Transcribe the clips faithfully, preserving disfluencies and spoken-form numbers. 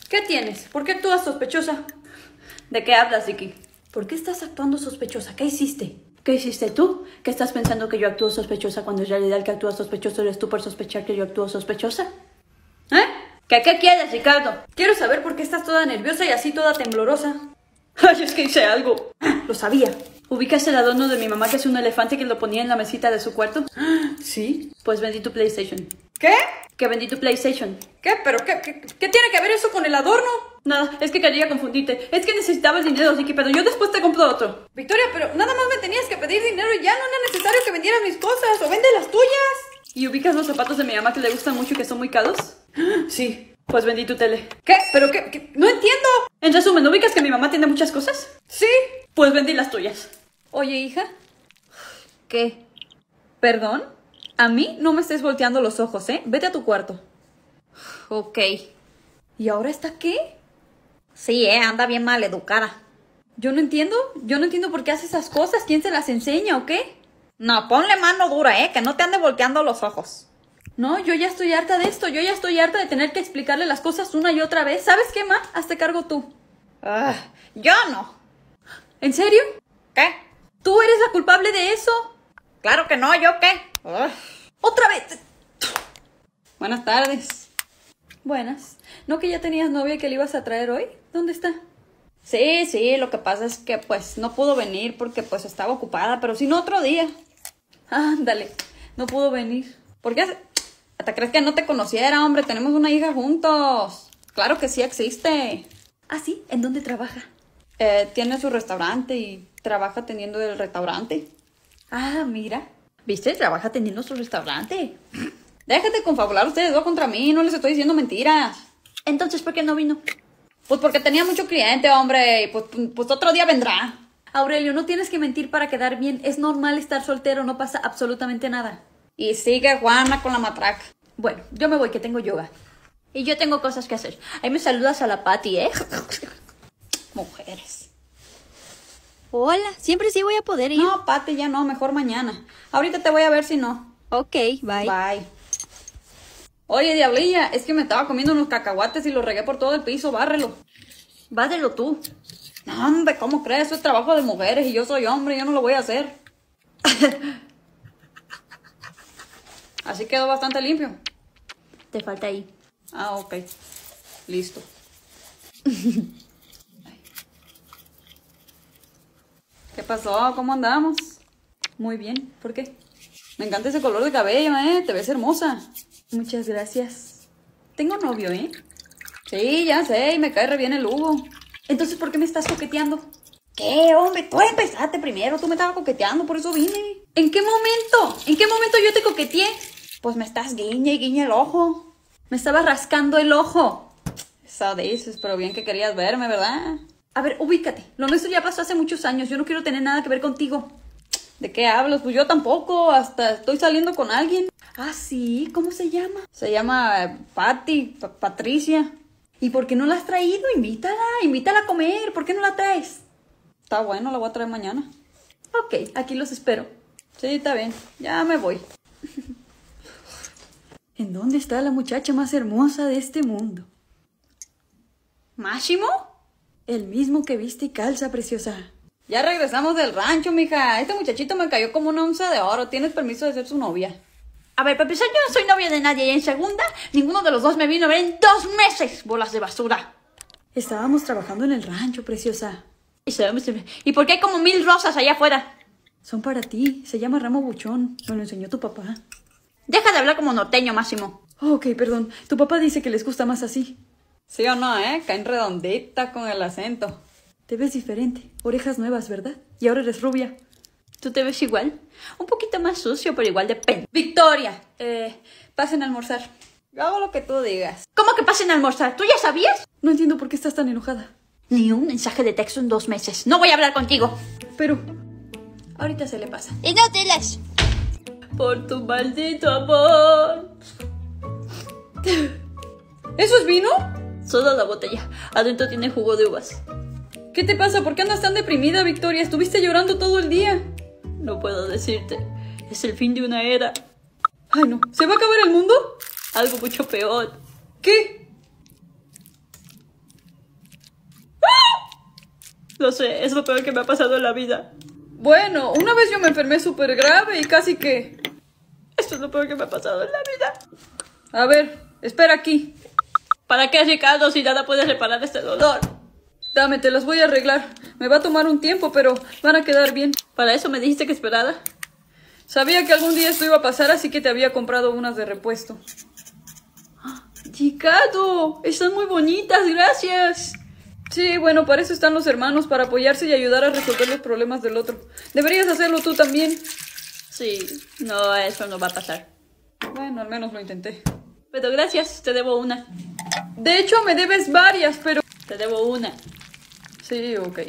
¿Qué tienes? ¿Por qué actúas sospechosa? ¿De qué hablas, Vicky? ¿Por qué estás actuando sospechosa? ¿Qué hiciste? ¿Qué hiciste tú? ¿Qué estás pensando que yo actúo sospechosa cuando en realidad el que actúa sospechoso eres tú por sospechar que yo actúo sospechosa? ¿Eh? ¿Qué, qué quieres, Ricardo? Quiero saber por qué estás toda nerviosa y así toda temblorosa. Ay, es que hice algo. Lo sabía. ¿Ubicas el adorno de mi mamá que es un elefante que lo ponía en la mesita de su cuarto? ¿Sí? Pues vendí tu PlayStation. ¿Qué? Que vendí tu PlayStation. ¿Qué? ¿Pero qué, qué, qué tiene que ver eso con el adorno? Nada, es que quería confundirte. Es que necesitaba el dinero, Vicky, pero yo después te compro otro. Victoria, pero nada más me tenías que pedir dinero y ya no era necesario que vendieras mis cosas. O vende las tuyas. ¿Y ubicas los zapatos de mi mamá que le gustan mucho y que son muy caros? Sí. Pues vendí tu tele. ¿Qué? ¿Pero qué? qué? No entiendo. En resumen, ¿no ubicas que mi mamá tiene muchas cosas? Sí. Pues vendí las tuyas. Oye, hija. ¿Qué? ¿Perdón? A mí no me estés volteando los ojos, ¿eh? Vete a tu cuarto. Ok. ¿Y ahora está qué? Sí, eh, anda bien mal educada. Yo no entiendo. Yo no entiendo por qué hace esas cosas. ¿Quién se las enseña o qué? No, ponle mano dura, ¿eh? Que no te ande volteando los ojos. No, yo ya estoy harta de esto. Yo ya estoy harta de tener que explicarle las cosas una y otra vez. ¿Sabes qué, ma? Hazte cargo tú. Ah, yo no. ¿En serio? ¿Qué? ¿Tú eres la culpable de eso? Claro que no, ¿yo qué? Uh. ¡Otra vez! Buenas tardes. Buenas. ¿No que ya tenías novia y que le ibas a traer hoy? ¿Dónde está? Sí, sí, lo que pasa es que pues no pudo venir porque pues estaba ocupada, pero si no otro día. Ándale, no pudo venir. ¿Por qué? ¿Hasta crees que no te conociera, hombre? Tenemos una hija juntos. Claro que sí existe. ¿Ah, sí? ¿En dónde trabaja? Eh, tiene su restaurante y trabaja teniendo el restaurante. Ah, mira. ¿Viste? Trabaja teniendo su restaurante. Déjate confabular ustedes dos contra mí, no les estoy diciendo mentiras. Entonces, ¿por qué no vino? Pues porque tenía mucho cliente, hombre, y pues, pues otro día vendrá. Aurelio, no tienes que mentir para quedar bien. Es normal estar soltero, no pasa absolutamente nada. Y sigue Juana con la matraca. Bueno, yo me voy, que tengo yoga. Y yo tengo cosas que hacer. Ahí me saludas a la Pati, ¿eh? Mujeres. Hola, siempre sí voy a poder ir. No, Pati, ya no, mejor mañana. Ahorita te voy a ver si no. Ok, bye. Bye. Oye, diablilla, es que me estaba comiendo unos cacahuates y los regué por todo el piso, bárrelo. Bárrelo tú. No, hombre, ¿cómo crees? Eso es trabajo de mujeres y yo soy hombre, yo no lo voy a hacer. Así quedó bastante limpio. Te falta ahí. Ah, ok. Listo. ¿Qué pasó? ¿Cómo andamos? Muy bien. ¿Por qué? Me encanta ese color de cabello, ¿eh? Te ves hermosa. Muchas gracias. Tengo novio, ¿eh? Sí, ya sé, y me cae re bien el Hugo. Entonces, ¿por qué me estás coqueteando? ¿Qué, hombre? Tú empezaste primero, tú me estabas coqueteando, por eso vine. ¿En qué momento? ¿En qué momento yo te coqueteé? Pues me estás guiña y guiña el ojo. Me estaba rascando el ojo. Eso dices, pero bien que querías verme, ¿verdad? A ver, ubícate. Lo nuestro ya pasó hace muchos años. Yo no quiero tener nada que ver contigo. ¿De qué hablas? Pues yo tampoco. Hasta estoy saliendo con alguien. Ah, sí. ¿Cómo se llama? Se llama eh, Patti, Pa- Patricia. ¿Y por qué no la has traído? Invítala. Invítala a comer. ¿Por qué no la traes? Está bueno, la voy a traer mañana. Ok, aquí los espero. Sí, está bien. Ya me voy. ¿En dónde está la muchacha más hermosa de este mundo? ¿Máximo? El mismo que viste y calza, preciosa. Ya regresamos del rancho, mija. Este muchachito me cayó como una onza de oro. ¿Tienes permiso de ser su novia? A ver, para empezar, yo no soy novia de nadie. Y en segunda, ninguno de los dos me vino a ver en dos meses. Bolas de basura. Estábamos trabajando en el rancho, preciosa. ¿Y, se, ¿Y por qué hay como mil rosas allá afuera? Son para ti. Se llama ramo buchón. Me lo enseñó tu papá. Deja de hablar como norteño, Máximo. Oh, ok, perdón. Tu papá dice que les gusta más así. Sí o no, ¿eh? Caen redonditas con el acento. Te ves diferente. Orejas nuevas, ¿verdad? Y ahora eres rubia. ¿Tú te ves igual? Un poquito más sucio, pero igual de pen. Victoria, eh, pasen a almorzar. Yo hago lo que tú digas. ¿Cómo que pasen a almorzar? ¿Tú ya sabías? No entiendo por qué estás tan enojada. Ni un mensaje de texto en dos meses. No voy a hablar contigo. Pero ahorita se le pasa. Y no te las... Por tu maldito amor. ¿Eso es vino? Solo la botella. Adentro tiene jugo de uvas. ¿Qué te pasa? ¿Por qué andas tan deprimida, Victoria? Estuviste llorando todo el día. No puedo decirte. Es el fin de una era. Ay, no. ¿Se va a acabar el mundo? Algo mucho peor. ¿Qué? Lo sé, es lo peor que me ha pasado en la vida. Bueno, una vez yo me enfermé súper grave y casi que... Esto es lo peor que me ha pasado en la vida. A ver, espera aquí. ¿Para qué, Ricardo, si nada puede reparar este dolor? Dame, te las voy a arreglar. Me va a tomar un tiempo, pero van a quedar bien. ¿Para eso me dijiste que esperara? Sabía que algún día esto iba a pasar, así que te había comprado unas de repuesto. Ricardo, están muy bonitas, gracias. Sí, bueno, para eso están los hermanos, para apoyarse y ayudar a resolver los problemas del otro. Deberías hacerlo tú también. Sí, no, eso no va a pasar. Bueno, al menos lo intenté. Pero gracias, te debo una. De hecho, me debes varias, pero... Te debo una. Sí, ok.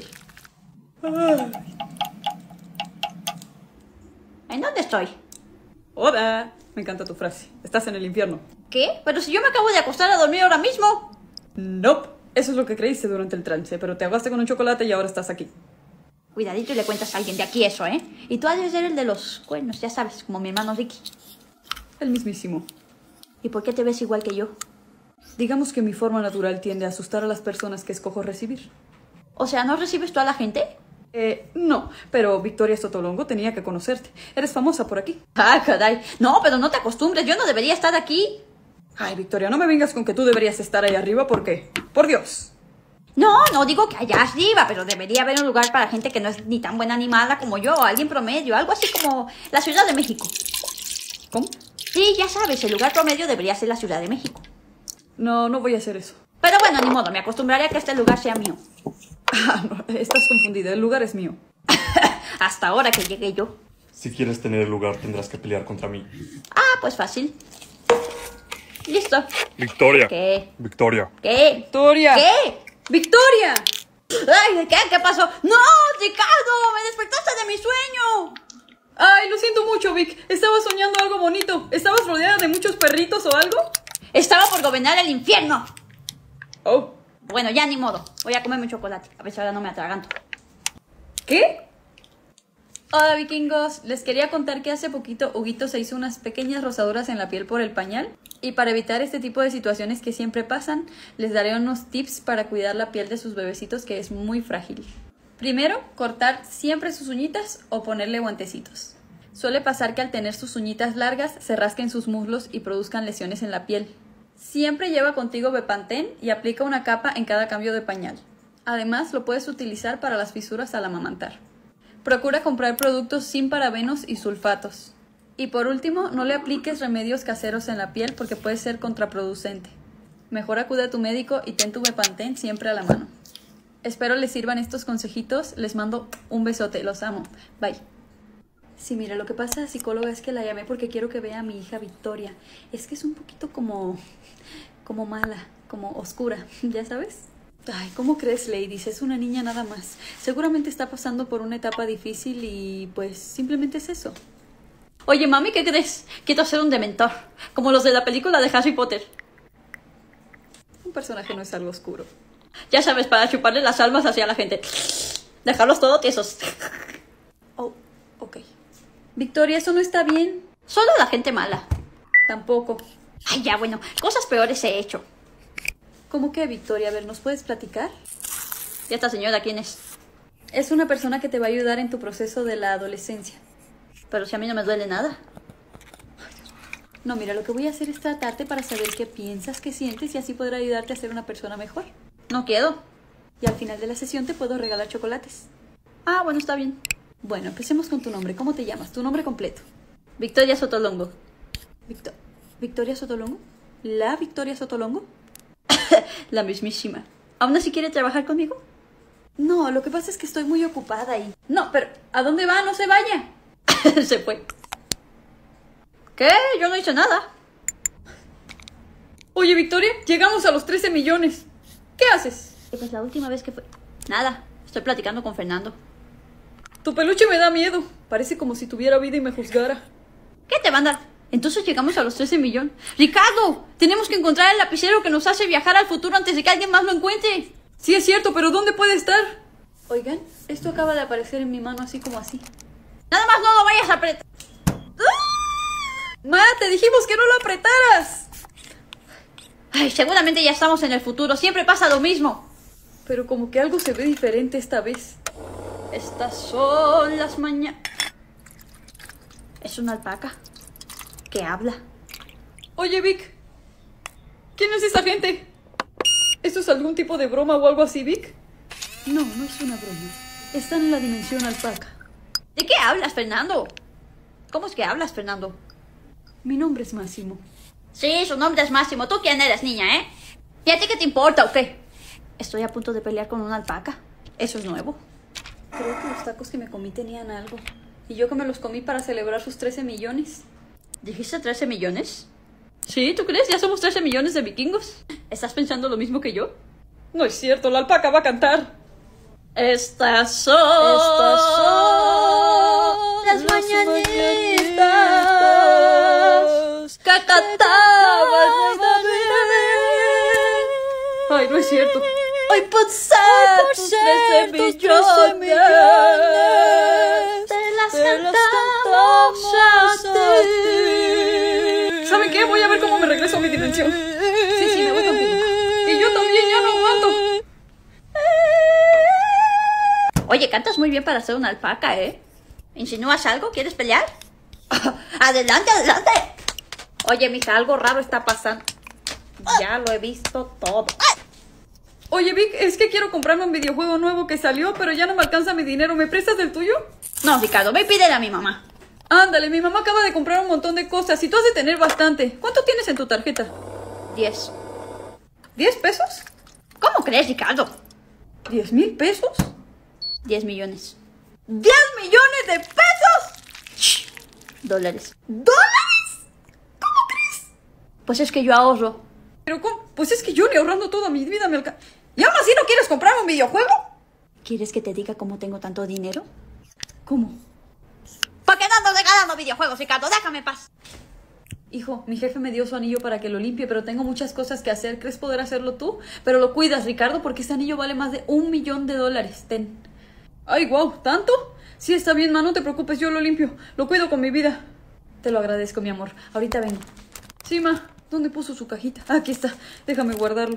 ¿En dónde estoy? Hola. Me encanta tu frase. Estás en el infierno. ¿Qué? Pero si yo me acabo de acostar a dormir ahora mismo. Nope. Eso es lo que creíste durante el trance, pero te ahogaste con un chocolate y ahora estás aquí. Cuidadito y le cuentas a alguien de aquí eso, ¿eh? Y tú has de ser el de los cuernos, ya sabes, como mi hermano Ricky. El mismísimo. ¿Y por qué te ves igual que yo? Digamos que mi forma natural tiende a asustar a las personas que escojo recibir. O sea, ¿no recibes tú a la gente? Eh, no, pero Victoria Sotolongo tenía que conocerte. Eres famosa por aquí. Ah, caray. No, pero no te acostumbres, yo no debería estar aquí. Ay, Victoria, no me vengas con que tú deberías estar ahí arriba, ¿por qué? Por Dios. No, no digo que allá arriba, pero debería haber un lugar para gente que no es ni tan buena ni mala como yo, alguien promedio, algo así como la Ciudad de México. ¿Cómo? Sí, ya sabes, el lugar promedio debería ser la Ciudad de México. No, no voy a hacer eso. Pero bueno, ni modo, me acostumbraré a que este lugar sea mío. Ah, no, estás confundida, el lugar es mío. Hasta ahora que llegué yo. Si quieres tener el lugar, tendrás que pelear contra mí. Ah, pues fácil. Listo. Victoria. ¿Qué? Victoria. ¿Qué? Victoria. ¿Qué? Victoria. Ay, ¿qué? ¿Qué pasó? ¡No, Ricardo! ¡Me despertaste de mi sueño! Ay, lo siento mucho, Vic. Estaba soñando algo bonito. ¿Estabas rodeada de muchos perritos o algo? Estaba por gobernar el infierno. Oh. Bueno, ya ni modo. Voy a comerme un chocolate. A ver si ahora no me atraganto. ¿Qué? Hola, vikingos. Les quería contar que hace poquito Huguito se hizo unas pequeñas rosaduras en la piel por el pañal. Y para evitar este tipo de situaciones que siempre pasan, les daré unos tips para cuidar la piel de sus bebecitos, que es muy frágil. Primero, cortar siempre sus uñitas o ponerle guantecitos. Suele pasar que al tener sus uñitas largas se rasquen sus muslos y produzcan lesiones en la piel. Siempre lleva contigo Bepantén y aplica una capa en cada cambio de pañal. Además, lo puedes utilizar para las fisuras al amamantar. Procura comprar productos sin parabenos y sulfatos. Y por último, no le apliques remedios caseros en la piel porque puede ser contraproducente. Mejor acude a tu médico y ten tu Bepantén siempre a la mano. Espero les sirvan estos consejitos. Les mando un besote. Los amo. Bye. Sí, mira, lo que pasa, psicóloga, es que la llamé porque quiero que vea a mi hija Victoria. Es que es un poquito como... como mala, como oscura, ¿ya sabes? Ay, ¿cómo crees, ladies? Es una niña nada más. Seguramente está pasando por una etapa difícil y pues simplemente es eso. Oye, mami, ¿qué crees? Quiero ser un dementor, como los de la película de Harry Potter. Un personaje no es algo oscuro. Ya sabes, para chuparle las almas hacia la gente. Dejarlos todos tiesos. Oh, ok. Victoria, eso no está bien. Solo la gente mala. Tampoco. Ay, ya, bueno, cosas peores he hecho. ¿Cómo que, Victoria? A ver, ¿nos puedes platicar? ¿Y esta señora quién es? Es una persona que te va a ayudar en tu proceso de la adolescencia. Pero si a mí no me duele nada. No, mira, lo que voy a hacer es tratarte para saber qué piensas, qué sientes y así poder ayudarte a ser una persona mejor. No quiero. Y al final de la sesión te puedo regalar chocolates. Ah, bueno, está bien. Bueno, empecemos con tu nombre. ¿Cómo te llamas? Tu nombre completo. Victoria Sotolongo. Victor... ¿Victoria Sotolongo? ¿La Victoria Sotolongo? La mismísima. ¿Aún así quiere trabajar conmigo? No, lo que pasa es que estoy muy ocupada y... No, pero ¿a dónde va? No se vaya. Se fue. ¿Qué? Yo no hice nada. Oye, Victoria, llegamos a los trece millones. ¿Qué haces? Pues la última vez que fue... Nada, estoy platicando con Fernando. Tu peluche me da miedo. Parece como si tuviera vida y me juzgara. ¿Qué te va a dar? Entonces llegamos a los trece millones. ¡Ricardo! Tenemos que encontrar el lapicero que nos hace viajar al futuro antes de que alguien más lo encuentre. Sí, es cierto, pero ¿dónde puede estar? Oigan, esto acaba de aparecer en mi mano así como así. Nada más no lo vayas a apretar. Ma, te dijimos que no lo apretaras. Ay, seguramente ya estamos en el futuro. Siempre pasa lo mismo. Pero como que algo se ve diferente esta vez. Estas son las mañanas. Es una alpaca que habla. Oye, Vic. ¿Quién es esa gente? ¿Esto es algún tipo de broma o algo así, Vic? No, no es una broma. Están en la dimensión alpaca. ¿De qué hablas, Fernando? ¿Cómo es que hablas, Fernando? Mi nombre es Máximo. Sí, su nombre es Máximo. ¿Tú quién eres, niña, eh? ¿Y a ti qué te importa o qué? Estoy a punto de pelear con una alpaca. Eso es nuevo. Creo que los tacos que me comí tenían algo. Y yo que me los comí para celebrar sus trece millones. ¿Dijiste trece millones? ¿Sí? ¿Tú crees? ¿Ya somos trece millones de vikingos? ¿Estás pensando lo mismo que yo? No es cierto, la alpaca va a cantar. Estas son, Estas son las las mañanitas que cantaban Ay, no es cierto. hoy por ser tus trece millones te las cantamos a ti. ¿Saben qué? Voy a ver cómo me regreso a mi dimensión. Sí, sí, me voy contigo. Y yo también, ya no aguanto. Oye, cantas muy bien para ser una alpaca, ¿eh? ¿Insinúas algo? ¿Quieres pelear? ¡Adelante, adelante! Oye, mija, algo raro está pasando. Ya lo he visto todo. Oye, Vic, es que quiero comprarme un videojuego nuevo que salió, pero ya no me alcanza mi dinero. ¿Me prestas el tuyo? No, Ricardo, ve y pídele a mi mamá. Ándale, mi mamá acaba de comprar un montón de cosas y tú has de tener bastante. ¿Cuánto tienes en tu tarjeta? Diez. ¿Diez pesos? ¿Cómo crees, Ricardo? ¿Diez mil pesos? Diez millones. ¡Diez millones de pesos! Shh. Dólares. ¿Dólares? Pues es que yo ahorro. ¿Pero cómo? Pues es que yo ni ahorrando toda mi vida me alcanza. ¿Y aún así no quieres comprar un videojuego? ¿Quieres que te diga cómo tengo tanto dinero? ¿Cómo? ¿Por qué no ando regalando videojuegos, Ricardo? Déjame en paz. Hijo, mi jefe me dio su anillo para que lo limpie, pero tengo muchas cosas que hacer. ¿Crees poder hacerlo tú? Pero lo cuidas, Ricardo, porque ese anillo vale más de un millón de dólares. Ten. Ay, wow, ¿tanto? Sí, está bien, ma, no te preocupes, yo lo limpio. Lo cuido con mi vida. Te lo agradezco, mi amor. Ahorita vengo. Sí, ma. ¿Dónde puso su cajita? Ah, aquí está. Déjame guardarlo.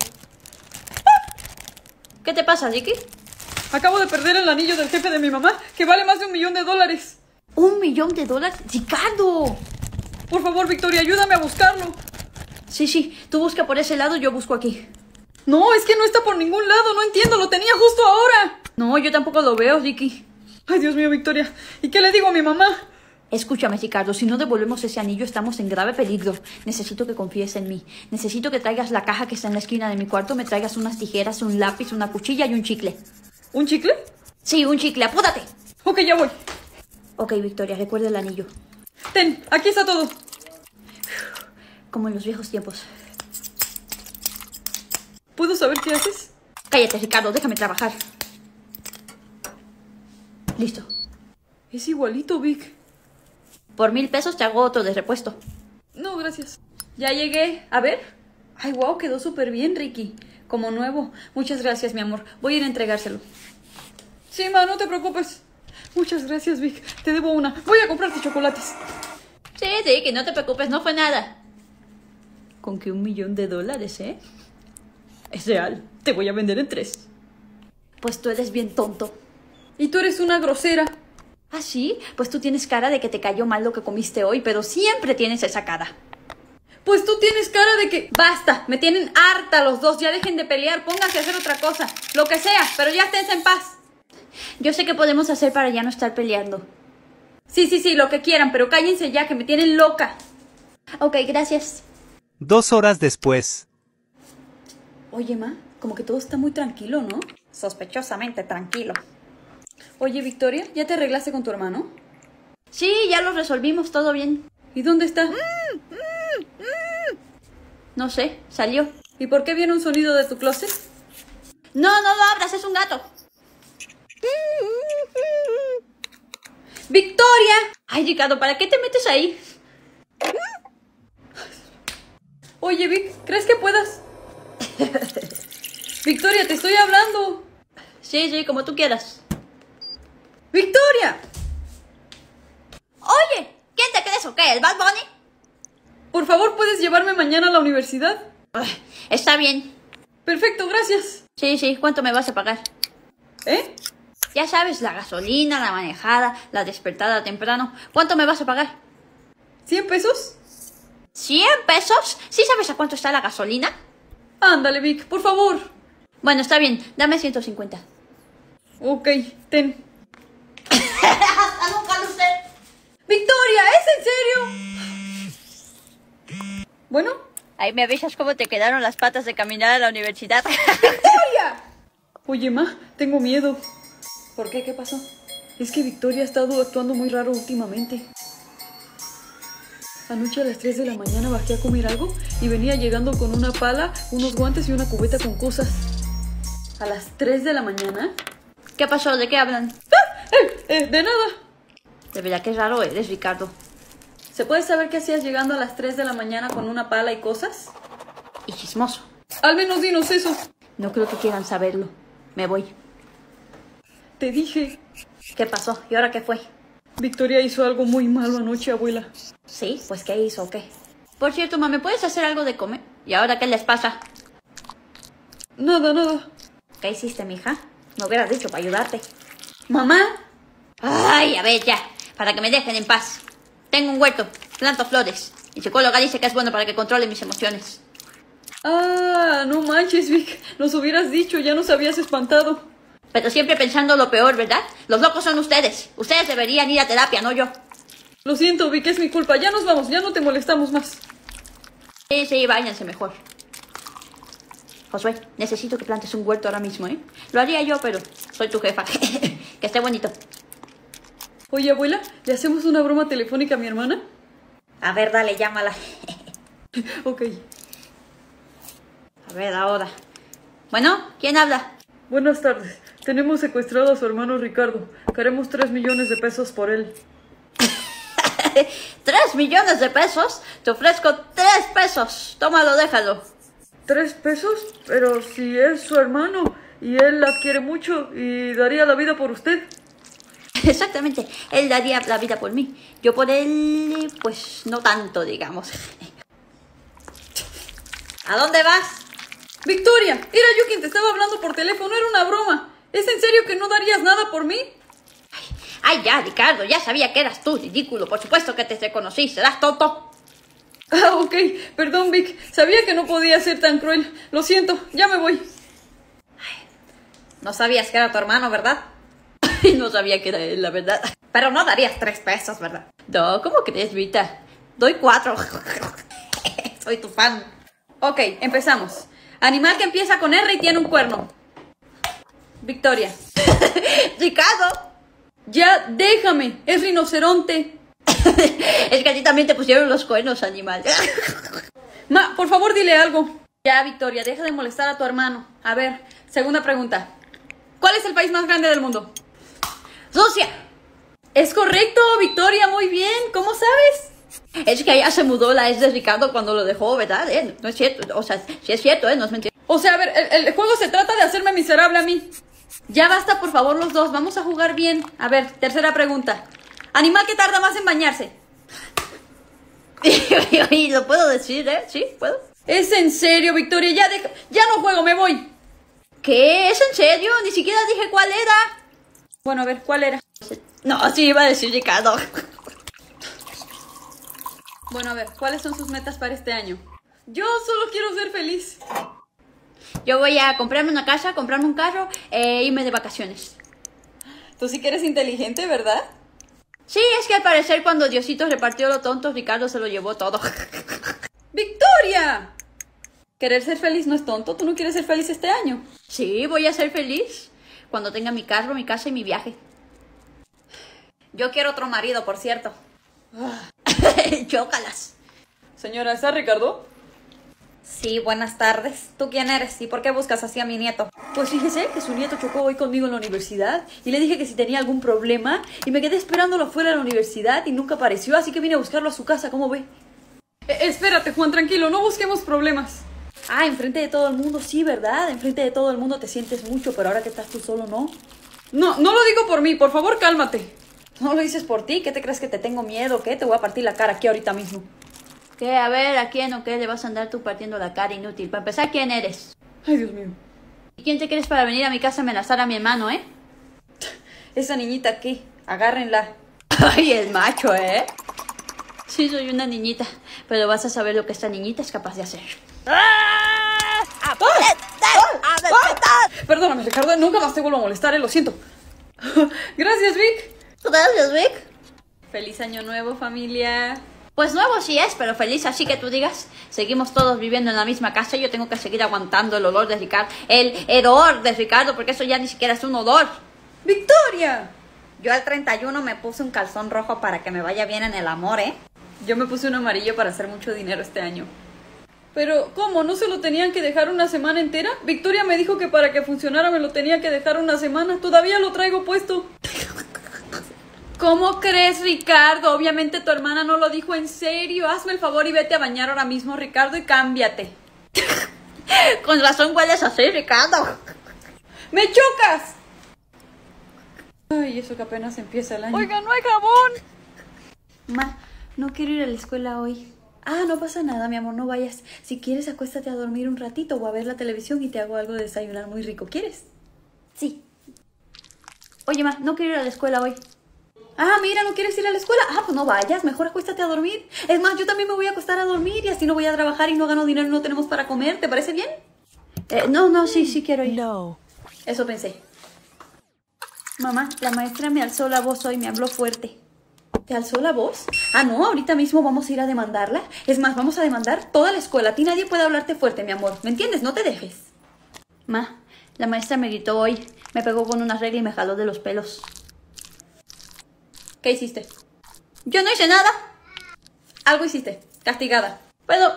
¿Qué te pasa, Ricky? Acabo de perder el anillo del jefe de mi mamá, que vale más de un millón de dólares. ¿Un millón de dólares? ¡Ricardo! Por favor, Victoria, ayúdame a buscarlo. Sí, sí, tú busca por ese lado, yo busco aquí. No, es que no está por ningún lado, no entiendo, lo tenía justo ahora. No, yo tampoco lo veo, Ricky. Ay, Dios mío, Victoria. ¿Y qué le digo a mi mamá? Escúchame, Ricardo, si no devolvemos ese anillo estamos en grave peligro. Necesito que confíes en mí. Necesito que traigas la caja que está en la esquina de mi cuarto, me traigas unas tijeras, un lápiz, una cuchilla y un chicle. ¿Un chicle? Sí, un chicle, apúrate. Ok, ya voy. Ok, Victoria, recuerda el anillo. Ten, aquí está todo. Como en los viejos tiempos. ¿Puedo saber qué haces? Cállate, Ricardo, déjame trabajar. Listo. Es igualito, Vic. Por mil pesos te hago otro de repuesto. No, gracias. Ya llegué. A ver. Ay, wow, quedó súper bien, Ricky. Como nuevo. Muchas gracias, mi amor. Voy a ir a entregárselo. Sí, ma, no te preocupes. Muchas gracias, Vic. Te debo una. Voy a comprarte chocolates. Sí, sí, que no te preocupes, no fue nada. Con que un millón de dólares, ¿eh? Es real. Te voy a vender en tres. Pues tú eres bien tonto. Y tú eres una grosera. ¿Ah, sí? Pues tú tienes cara de que te cayó mal lo que comiste hoy, pero siempre tienes esa cara. Pues tú tienes cara de que... Basta, me tienen harta los dos. Ya dejen de pelear, pónganse a hacer otra cosa. Lo que sea, pero ya esténse en paz. Yo sé qué podemos hacer para ya no estar peleando. Sí, sí, sí, lo que quieran, pero cállense ya, que me tienen loca. Ok, gracias. Dos horas después. Oye, ma, como que todo está muy tranquilo, ¿no? Sospechosamente tranquilo. Oye, Victoria, ¿ya te arreglaste con tu hermano? Sí, ya lo resolvimos, todo bien. ¿Y dónde está? No sé, salió. ¿Y por qué viene un sonido de tu closet? No, no lo abras, es un gato. ¡Victoria! Ay, Ricardo, ¿para qué te metes ahí? Oye, Vic, ¿crees que puedas? Victoria, te estoy hablando. Sí, sí, como tú quieras. ¡Victoria! Oye, ¿quién te crees o qué? ¿El Bad Bunny? Por favor, ¿puedes llevarme mañana a la universidad? Ugh, está bien. Perfecto, gracias. Sí, sí, ¿cuánto me vas a pagar? ¿Eh? Ya sabes, la gasolina, la manejada, la despertada temprano. ¿Cuánto me vas a pagar? ¿Cien pesos? ¿Cien pesos? ¿Sí sabes a cuánto está la gasolina? Ándale, Vic, por favor. Bueno, está bien, dame ciento cincuenta. Ok, ten. ¡Hasta nunca lo sé! ¡Victoria! ¿Es en serio? Bueno, Ahí me avisas cómo te quedaron las patas de caminar a la universidad. ¡Victoria! Oye, ma, tengo miedo. ¿Por qué? ¿Qué pasó? Es que Victoria ha estado actuando muy raro últimamente. Anoche a las tres de la mañana bajé a comer algo y venía llegando con una pala, unos guantes y una cubeta con cosas. ¿A las tres de la mañana? ¿Qué pasó? ¿De qué hablan? ¡Ah! Eh, eh, de nada. De verdad que raro eres, Ricardo. ¿Se puede saber qué hacías llegando a las tres de la mañana con una pala y cosas? Y chismoso. Al menos dinos eso. No creo que quieran saberlo. Me voy. Te dije. ¿Qué pasó? ¿Y ahora qué fue? Victoria hizo algo muy malo anoche, abuela. Sí, pues ¿qué hizo o qué? Por cierto, ma, ¿me puedes hacer algo de comer? ¿Y ahora qué les pasa? Nada, nada. ¿Qué hiciste, mija? Me hubieras dicho para ayudarte. ¿Mamá? Ay, a ver ya, para que me dejen en paz. Tengo un huerto, planto flores. Mi psicóloga dice que es bueno para que controle mis emociones. Ah, no manches, Vic. Nos hubieras dicho, ya nos habías espantado. Pero siempre pensando lo peor, ¿verdad? Los locos son ustedes. Ustedes deberían ir a terapia, no yo. Lo siento, Vic, es mi culpa. Ya nos vamos, ya no te molestamos más. Sí, sí, váyanse mejor. Josué, necesito que plantes un huerto ahora mismo, ¿eh? Lo haría yo, pero soy tu jefa. Que esté bonito. Oye, abuela, ¿le hacemos una broma telefónica a mi hermana? A ver, dale, llámala. Ok. A ver, ahora. Bueno, ¿quién habla? Buenas tardes. Tenemos secuestrado a su hermano Ricardo. Queremos tres millones de pesos por él. ¿Tres millones de pesos? Te ofrezco tres pesos. Tómalo, déjalo. ¿Tres pesos? Pero si es su hermano y él la quiere mucho y daría la vida por usted. Exactamente. Él daría la vida por mí. Yo por él, pues no tanto, digamos. ¿A dónde vas? Victoria, era yo quien te estaba hablando por teléfono, era una broma. ¿Es en serio que no darías nada por mí? Ay, ya, Ricardo, ya sabía que eras tú, ridículo. Por supuesto que te reconocí, serás tonto. Ah, ok. Perdón, Vic. Sabía que no podía ser tan cruel. Lo siento, ya me voy. No sabías que era tu hermano, ¿verdad? No sabía que era él, la verdad. Pero no darías tres pesos, ¿verdad? No, ¿cómo crees, Vita? Doy cuatro. Soy tu fan. Ok, empezamos. Animal que empieza con R y tiene un cuerno. Victoria. Ricardo. Ya, déjame. Es rinoceronte. Es que a ti también te pusieron los cuernos, animal. Ma, por favor, dile algo. Ya, Victoria, deja de molestar a tu hermano. A ver, segunda pregunta. ¿Cuál es el país más grande del mundo? Rusia. Es correcto, Victoria, muy bien. ¿Cómo sabes? Es que allá se mudó la ex de Ricardo cuando lo dejó, ¿verdad? ¿Eh? No es cierto, o sea, sí es cierto, ¿eh? No es mentira. O sea, a ver, el, el juego se trata de hacerme miserable a mí. Ya basta, por favor, los dos. Vamos a jugar bien. A ver, tercera pregunta. Animal que tarda más en bañarse. Y lo puedo decir, ¿eh? ¿Sí? ¿Puedo? Es en serio, Victoria. Ya deja... Ya no juego, me voy. ¿Qué? ¿Es en serio? Ni siquiera dije cuál era. Bueno, a ver, ¿cuál era? No, sí iba a decir Ricardo. Bueno, a ver, ¿cuáles son sus metas para este año? Yo solo quiero ser feliz. Yo voy a comprarme una casa, comprarme un carro e irme de vacaciones. Tú sí que eres inteligente, ¿verdad? Sí, es que al parecer cuando Diosito repartió lo tonto, Ricardo se lo llevó todo. ¡Victoria! Querer ser feliz no es tonto. ¿Tú no quieres ser feliz este año? Sí, voy a ser feliz cuando tenga mi carro, mi casa y mi viaje. Yo quiero otro marido, por cierto. Chócalas. Señora, ¿está Ricardo? Sí, buenas tardes. ¿Tú quién eres y por qué buscas así a mi nieto? Pues fíjese que su nieto chocó hoy conmigo en la universidad y le dije que si tenía algún problema y me quedé esperándolo afuera de la universidad y nunca apareció, así que vine a buscarlo a su casa, ¿cómo ve? Eh, espérate, Juan, tranquilo, no busquemos problemas. Ah, enfrente de todo el mundo, sí, ¿verdad? Enfrente de todo el mundo te sientes mucho, pero ahora que estás tú solo, ¿no? No, no lo digo por mí, por favor, cálmate. No lo dices por ti, ¿qué te crees que te tengo miedo? ¿Qué? Te voy a partir la cara aquí ahorita mismo. ¿Qué? A ver, ¿a quién o qué le vas a andar tú partiendo la cara inútil? Para empezar, ¿quién eres? Ay, Dios mío. ¿Quién te crees para venir a mi casa a amenazar a mi hermano, eh? Esa niñita aquí, agárrenla. Ay, el macho, ¿eh? Sí, soy una niñita, pero vas a saber lo que esta niñita es capaz de hacer. ¡Ah! ¡A Perdóname, Ricardo, nunca más te vuelvo a molestar, eh, lo siento. Gracias, Vic. Gracias, Vic. Feliz año nuevo, familia. Pues nuevo sí es, pero feliz así que tú digas. Seguimos todos viviendo en la misma casa y yo tengo que seguir aguantando el olor de Ricardo. El hedor de Ricardo, porque eso ya ni siquiera es un odor. ¡Victoria! Yo al treinta y uno me puse un calzón rojo para que me vaya bien en el amor, ¿eh? Yo me puse un amarillo para hacer mucho dinero este año. Pero, ¿cómo? ¿No se lo tenían que dejar una semana entera? Victoria me dijo que para que funcionara me lo tenía que dejar una semana. Todavía lo traigo puesto. ¿Cómo crees, Ricardo? Obviamente tu hermana no lo dijo en serio. Hazme el favor y vete a bañar ahora mismo, Ricardo, y cámbiate. Con razón hueles así, Ricardo. ¡Me chocas! Ay, eso que apenas empieza el año. Oigan, no hay jabón. Ma, no quiero ir a la escuela hoy. Ah, no pasa nada, mi amor, no vayas. Si quieres, acuéstate a dormir un ratito o a ver la televisión y te hago algo de desayunar muy rico. ¿Quieres? Sí. Oye, ma, no quiero ir a la escuela hoy. Ah, mira, ¿no quieres ir a la escuela? Ah, pues no vayas, mejor acuéstate a dormir. Es más, yo también me voy a acostar a dormir y así no voy a trabajar y no gano dinero y no tenemos para comer. ¿Te parece bien? Eh, no, no, sí, sí quiero ir. No. Eso pensé. Mamá, la maestra me alzó la voz hoy, me habló fuerte. ¿Te alzó la voz? Ah, no, ahorita mismo vamos a ir a demandarla. Es más, vamos a demandar toda la escuela. A ti nadie puede hablarte fuerte, mi amor. ¿Me entiendes? No te dejes. Ma, la maestra me gritó hoy. Me pegó con una regla y me jaló de los pelos. ¿Qué hiciste? Yo no hice nada. Algo hiciste. Castigada. Pero...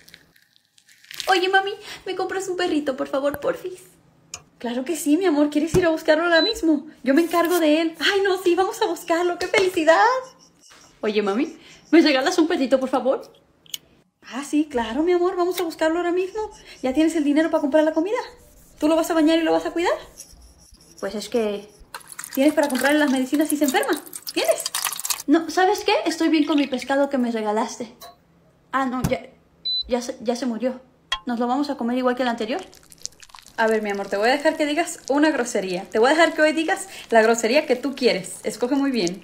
Oye, mami, ¿me compras un perrito, por favor, porfis? Claro que sí, mi amor. ¿Quieres ir a buscarlo ahora mismo? Yo me encargo de él. Ay, no, sí, vamos a buscarlo. ¡Qué felicidad! Oye, mami, ¿me regalas un perrito, por favor? Ah, sí, claro, mi amor. Vamos a buscarlo ahora mismo. ¿Ya tienes el dinero para comprar la comida? ¿Tú lo vas a bañar y lo vas a cuidar? Pues es que... ¿Tienes para comprarle las medicinas si se enferma? ¿Tienes? No, ¿sabes qué? Estoy bien con mi pescado que me regalaste. Ah, no, ya, ya, se, ya se murió. ¿Nos lo vamos a comer igual que el anterior? A ver, mi amor, te voy a dejar que digas una grosería. Te voy a dejar que hoy digas la grosería que tú quieres. Escoge muy bien.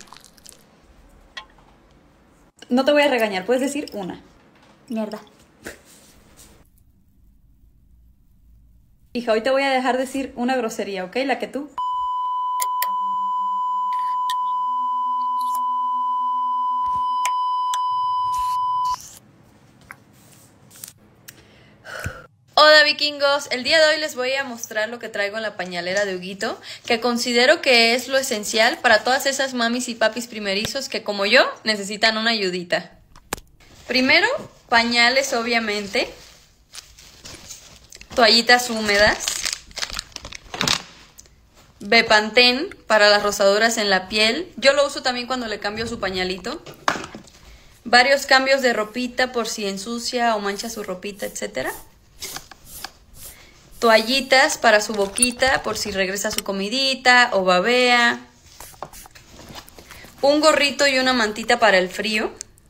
No te voy a regañar, puedes decir una. Mierda. Hija, hoy te voy a dejar decir una grosería, ¿ok? La que tú... Hola vikingos, el día de hoy les voy a mostrar lo que traigo en la pañalera de Huguito, que considero que es lo esencial para todas esas mamis y papis primerizos que como yo necesitan una ayudita. Primero, pañales obviamente, toallitas húmedas, Bepantén para las rosaduras en la piel, yo lo uso también cuando le cambio su pañalito, varios cambios de ropita por si ensucia o mancha su ropita, etcétera. Toallitas para su boquita por si regresa su comidita o babea. Un gorrito y una mantita para el frío.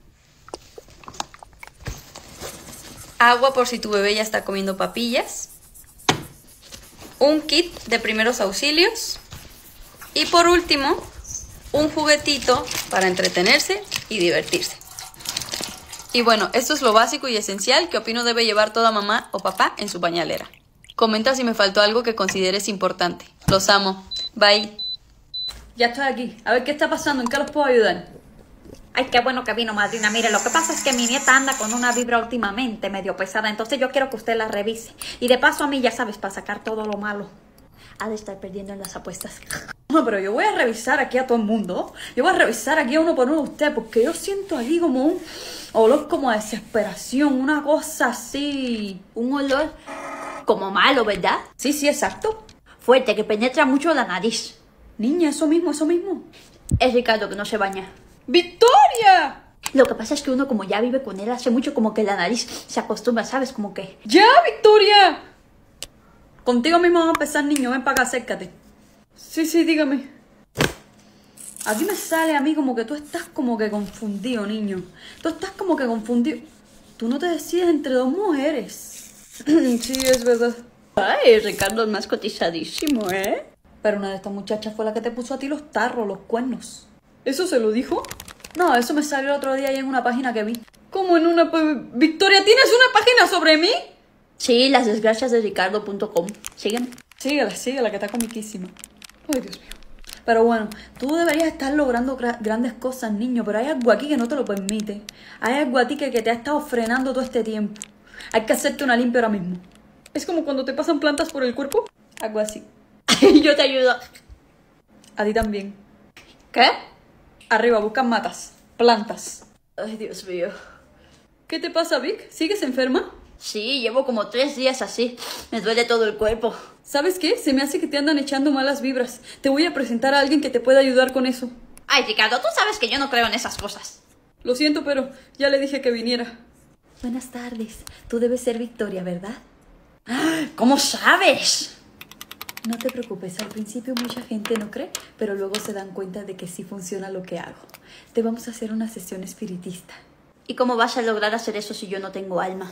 Agua por si tu bebé ya está comiendo papillas. Un kit de primeros auxilios. Y por último, un juguetito para entretenerse y divertirse. Y bueno, esto es lo básico y esencial que opino debe llevar toda mamá o papá en su pañalera. Comenta si me faltó algo que consideres importante. Los amo. Bye. Ya estoy aquí. A ver qué está pasando. ¿En qué los puedo ayudar? Ay, qué bueno que vino, madrina. Mire, lo que pasa es que mi nieta anda con una vibra últimamente medio pesada. Entonces yo quiero que usted la revise. Y de paso a mí, ya sabes, para sacar todo lo malo. Ha de estar perdiendo en las apuestas. No, pero yo voy a revisar aquí a todo el mundo. Yo voy a revisar aquí a uno por uno de ustedes. Porque yo siento aquí como un olor como a desesperación. Una cosa así. Un olor como malo, ¿verdad? Sí, sí, exacto. Fuerte, que penetra mucho la nariz. Niña, eso mismo, eso mismo. Es Ricardo que no se baña. ¡Victoria! Lo que pasa es que uno como ya vive con él hace mucho, como que la nariz se acostumbra, ¿sabes? Como que... ¡Ya, Victoria! Contigo mismo vamos a empezar, niño. Ven para acá, acércate. Sí, sí, dígame. Aquí me sale a mí como que tú estás como que confundido, niño. Tú estás como que confundido. Tú no te decides entre dos mujeres. Sí, es verdad. Ay, Ricardo es más cotizadísimo, ¿eh? Pero una de estas muchachas fue la que te puso a ti los tarros, los cuernos. ¿Eso se lo dijo? No, eso me salió el otro día ahí en una página que vi. ¿Cómo en una... Victoria, ¿tienes una página sobre mí? Sí, las desgracias de ricardo punto com. Sígueme. Síguela, síguela, que está comiquísima. Ay, Dios mío. Pero bueno, tú deberías estar logrando gra- grandes cosas, niño, pero hay algo aquí que no te lo permite. Hay algo a ti que, que te ha estado frenando todo este tiempo. Hay que hacerte una limpia ahora mismo. Es como cuando te pasan plantas por el cuerpo. Algo así. Yo te ayudo. A ti también. ¿Qué? Arriba, buscan matas. Plantas. Ay, Dios mío. ¿Qué te pasa, Vic? ¿Sigues enferma? Sí, llevo como tres días así. Me duele todo el cuerpo. ¿Sabes qué? Se me hace que te andan echando malas vibras. Te voy a presentar a alguien que te pueda ayudar con eso. Ay, Ricardo, tú sabes que yo no creo en esas cosas. Lo siento, pero ya le dije que viniera. Buenas tardes. Tú debes ser Victoria, ¿verdad? ¿Cómo sabes? No te preocupes, al principio mucha gente no cree, pero luego se dan cuenta de que sí funciona lo que hago. Te vamos a hacer una sesión espiritista. ¿Y cómo vas a lograr hacer eso si yo no tengo alma?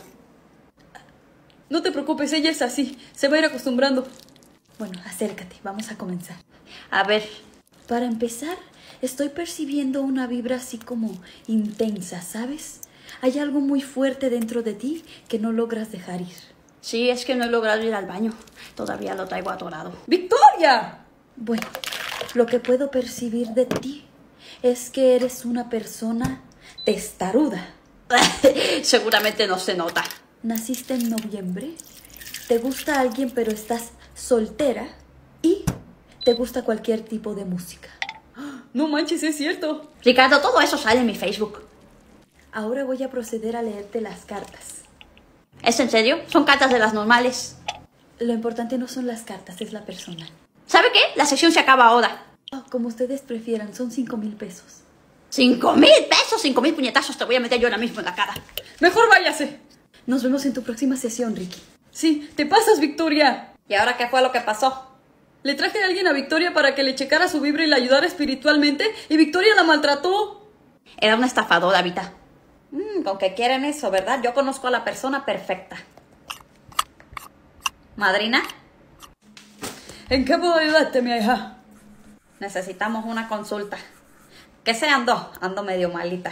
No te preocupes, ella es así. Se va a ir acostumbrando. Bueno, acércate, vamos a comenzar. A ver, Para empezar, estoy percibiendo una vibra así como intensa, ¿sabes? Hay algo muy fuerte dentro de ti que no logras dejar ir. sí, es que no he logrado ir al baño. Todavía lo traigo atorado. ¡Victoria! Bueno, lo que puedo percibir de ti es que eres una persona testaruda. Seguramente no se nota. Naciste en noviembre, te gusta alguien pero estás soltera y te gusta cualquier tipo de música. No manches, es cierto. Ricardo, todo eso sale en mi Facebook. Ahora voy a proceder a leerte las cartas. ¿Es en serio? Son cartas de las normales. Lo importante no son las cartas, es la persona. ¿Sabe qué? La sesión se acaba ahora. Oh, como ustedes prefieran, son cinco mil pesos. ¡Cinco mil pesos! ¡Cinco mil puñetazos te voy a meter yo ahora mismo en la cara! Mejor váyase. Nos vemos en tu próxima sesión, Ricky. Sí, te pasas, Victoria. ¿Y ahora qué fue lo que pasó? Le traje a alguien a Victoria para que le checara su vibra y la ayudara espiritualmente, y Victoria la maltrató. Era una estafadora, Vita. Mm, Con que quieren eso, ¿verdad? Yo conozco a la persona perfecta. ¿Madrina? ¿En qué puedo ayudarte, mi hija? Necesitamos una consulta. ¿Qué se andó? Ando medio malita.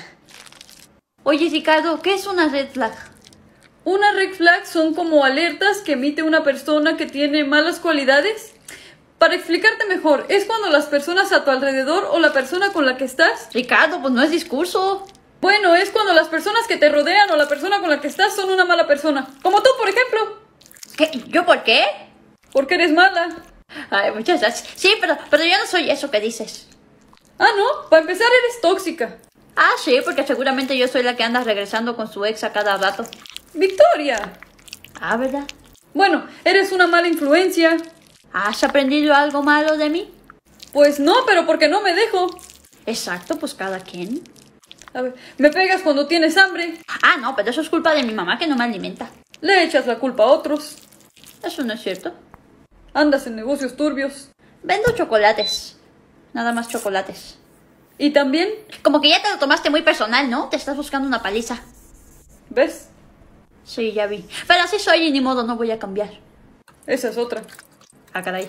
Oye, Ricardo, ¿qué es una red flag? Una red flag son como alertas que emite una persona que tiene malas cualidades. Para explicarte mejor, es cuando las personas a tu alrededor o la persona con la que estás... Ricardo, pues no es discurso. Bueno, es cuando las personas que te rodean o la persona con la que estás son una mala persona. Como tú, por ejemplo. ¿Qué? ¿Yo por qué? Porque eres mala. Ay, muchas gracias. Sí, pero, pero yo no soy eso que dices. Ah, no, para empezar eres tóxica. Ah, sí, porque seguramente yo soy la que anda regresando con su ex a cada rato. Victoria. Ah, ¿verdad? Bueno, eres una mala influencia. ¿Has aprendido algo malo de mí? Pues no, pero porque no me dejo. Exacto, pues cada quien. A ver, me pegas cuando tienes hambre. Ah, no, pero eso es culpa de mi mamá que no me alimenta. Le echas la culpa a otros. Eso no es cierto. Andas en negocios turbios. Vendo chocolates. Nada más chocolates. Y también, Como que ya te lo tomaste muy personal, ¿no? Te estás buscando una paliza. ¿ves? Sí, ya vi. Pero así soy y ni modo, no voy a cambiar. Esa es otra. Ah, caray.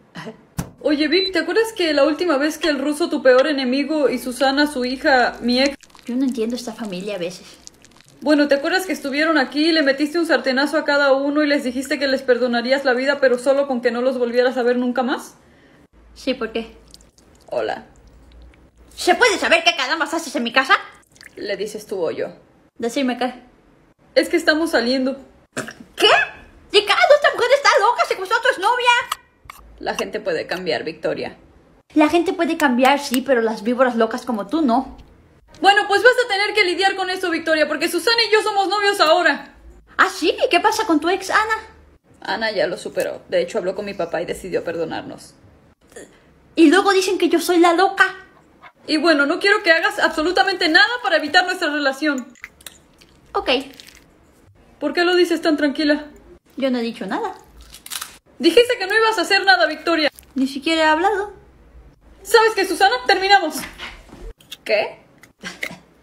Oye, Vic, ¿te acuerdas que la última vez que el ruso, tu peor enemigo, y Susana, su hija, mi ex... Yo no entiendo esta familia a veces. Bueno, ¿te acuerdas que estuvieron aquí y le metiste un sartenazo a cada uno y les dijiste que les perdonarías la vida, pero solo con que no los volvieras a ver nunca más? Sí, ¿por qué? Hola. ¿Se puede saber qué carambas haces en mi casa? Le dices tú o yo. Decirme qué. Es que estamos saliendo. ¿Qué? Ricardo, esta mujer está loca, secuestró a tu exnovia. La gente puede cambiar, Victoria. La gente puede cambiar, sí, pero las víboras locas como tú no. Bueno, pues vas a tener que lidiar con eso, Victoria, porque Susana y yo somos novios ahora. ¿Ah, sí? ¿Y qué pasa con tu ex, Ana? Ana ya lo superó. De hecho, habló con mi papá y decidió perdonarnos. Y luego dicen que yo soy la loca. Y bueno, no quiero que hagas absolutamente nada para evitar nuestra relación. Ok, ¿Por qué lo dices tan tranquila? yo no he dicho nada. Dijiste que no ibas a hacer nada, Victoria. Ni siquiera he hablado. ¿Sabes qué, Susana? Terminamos. ¿Qué?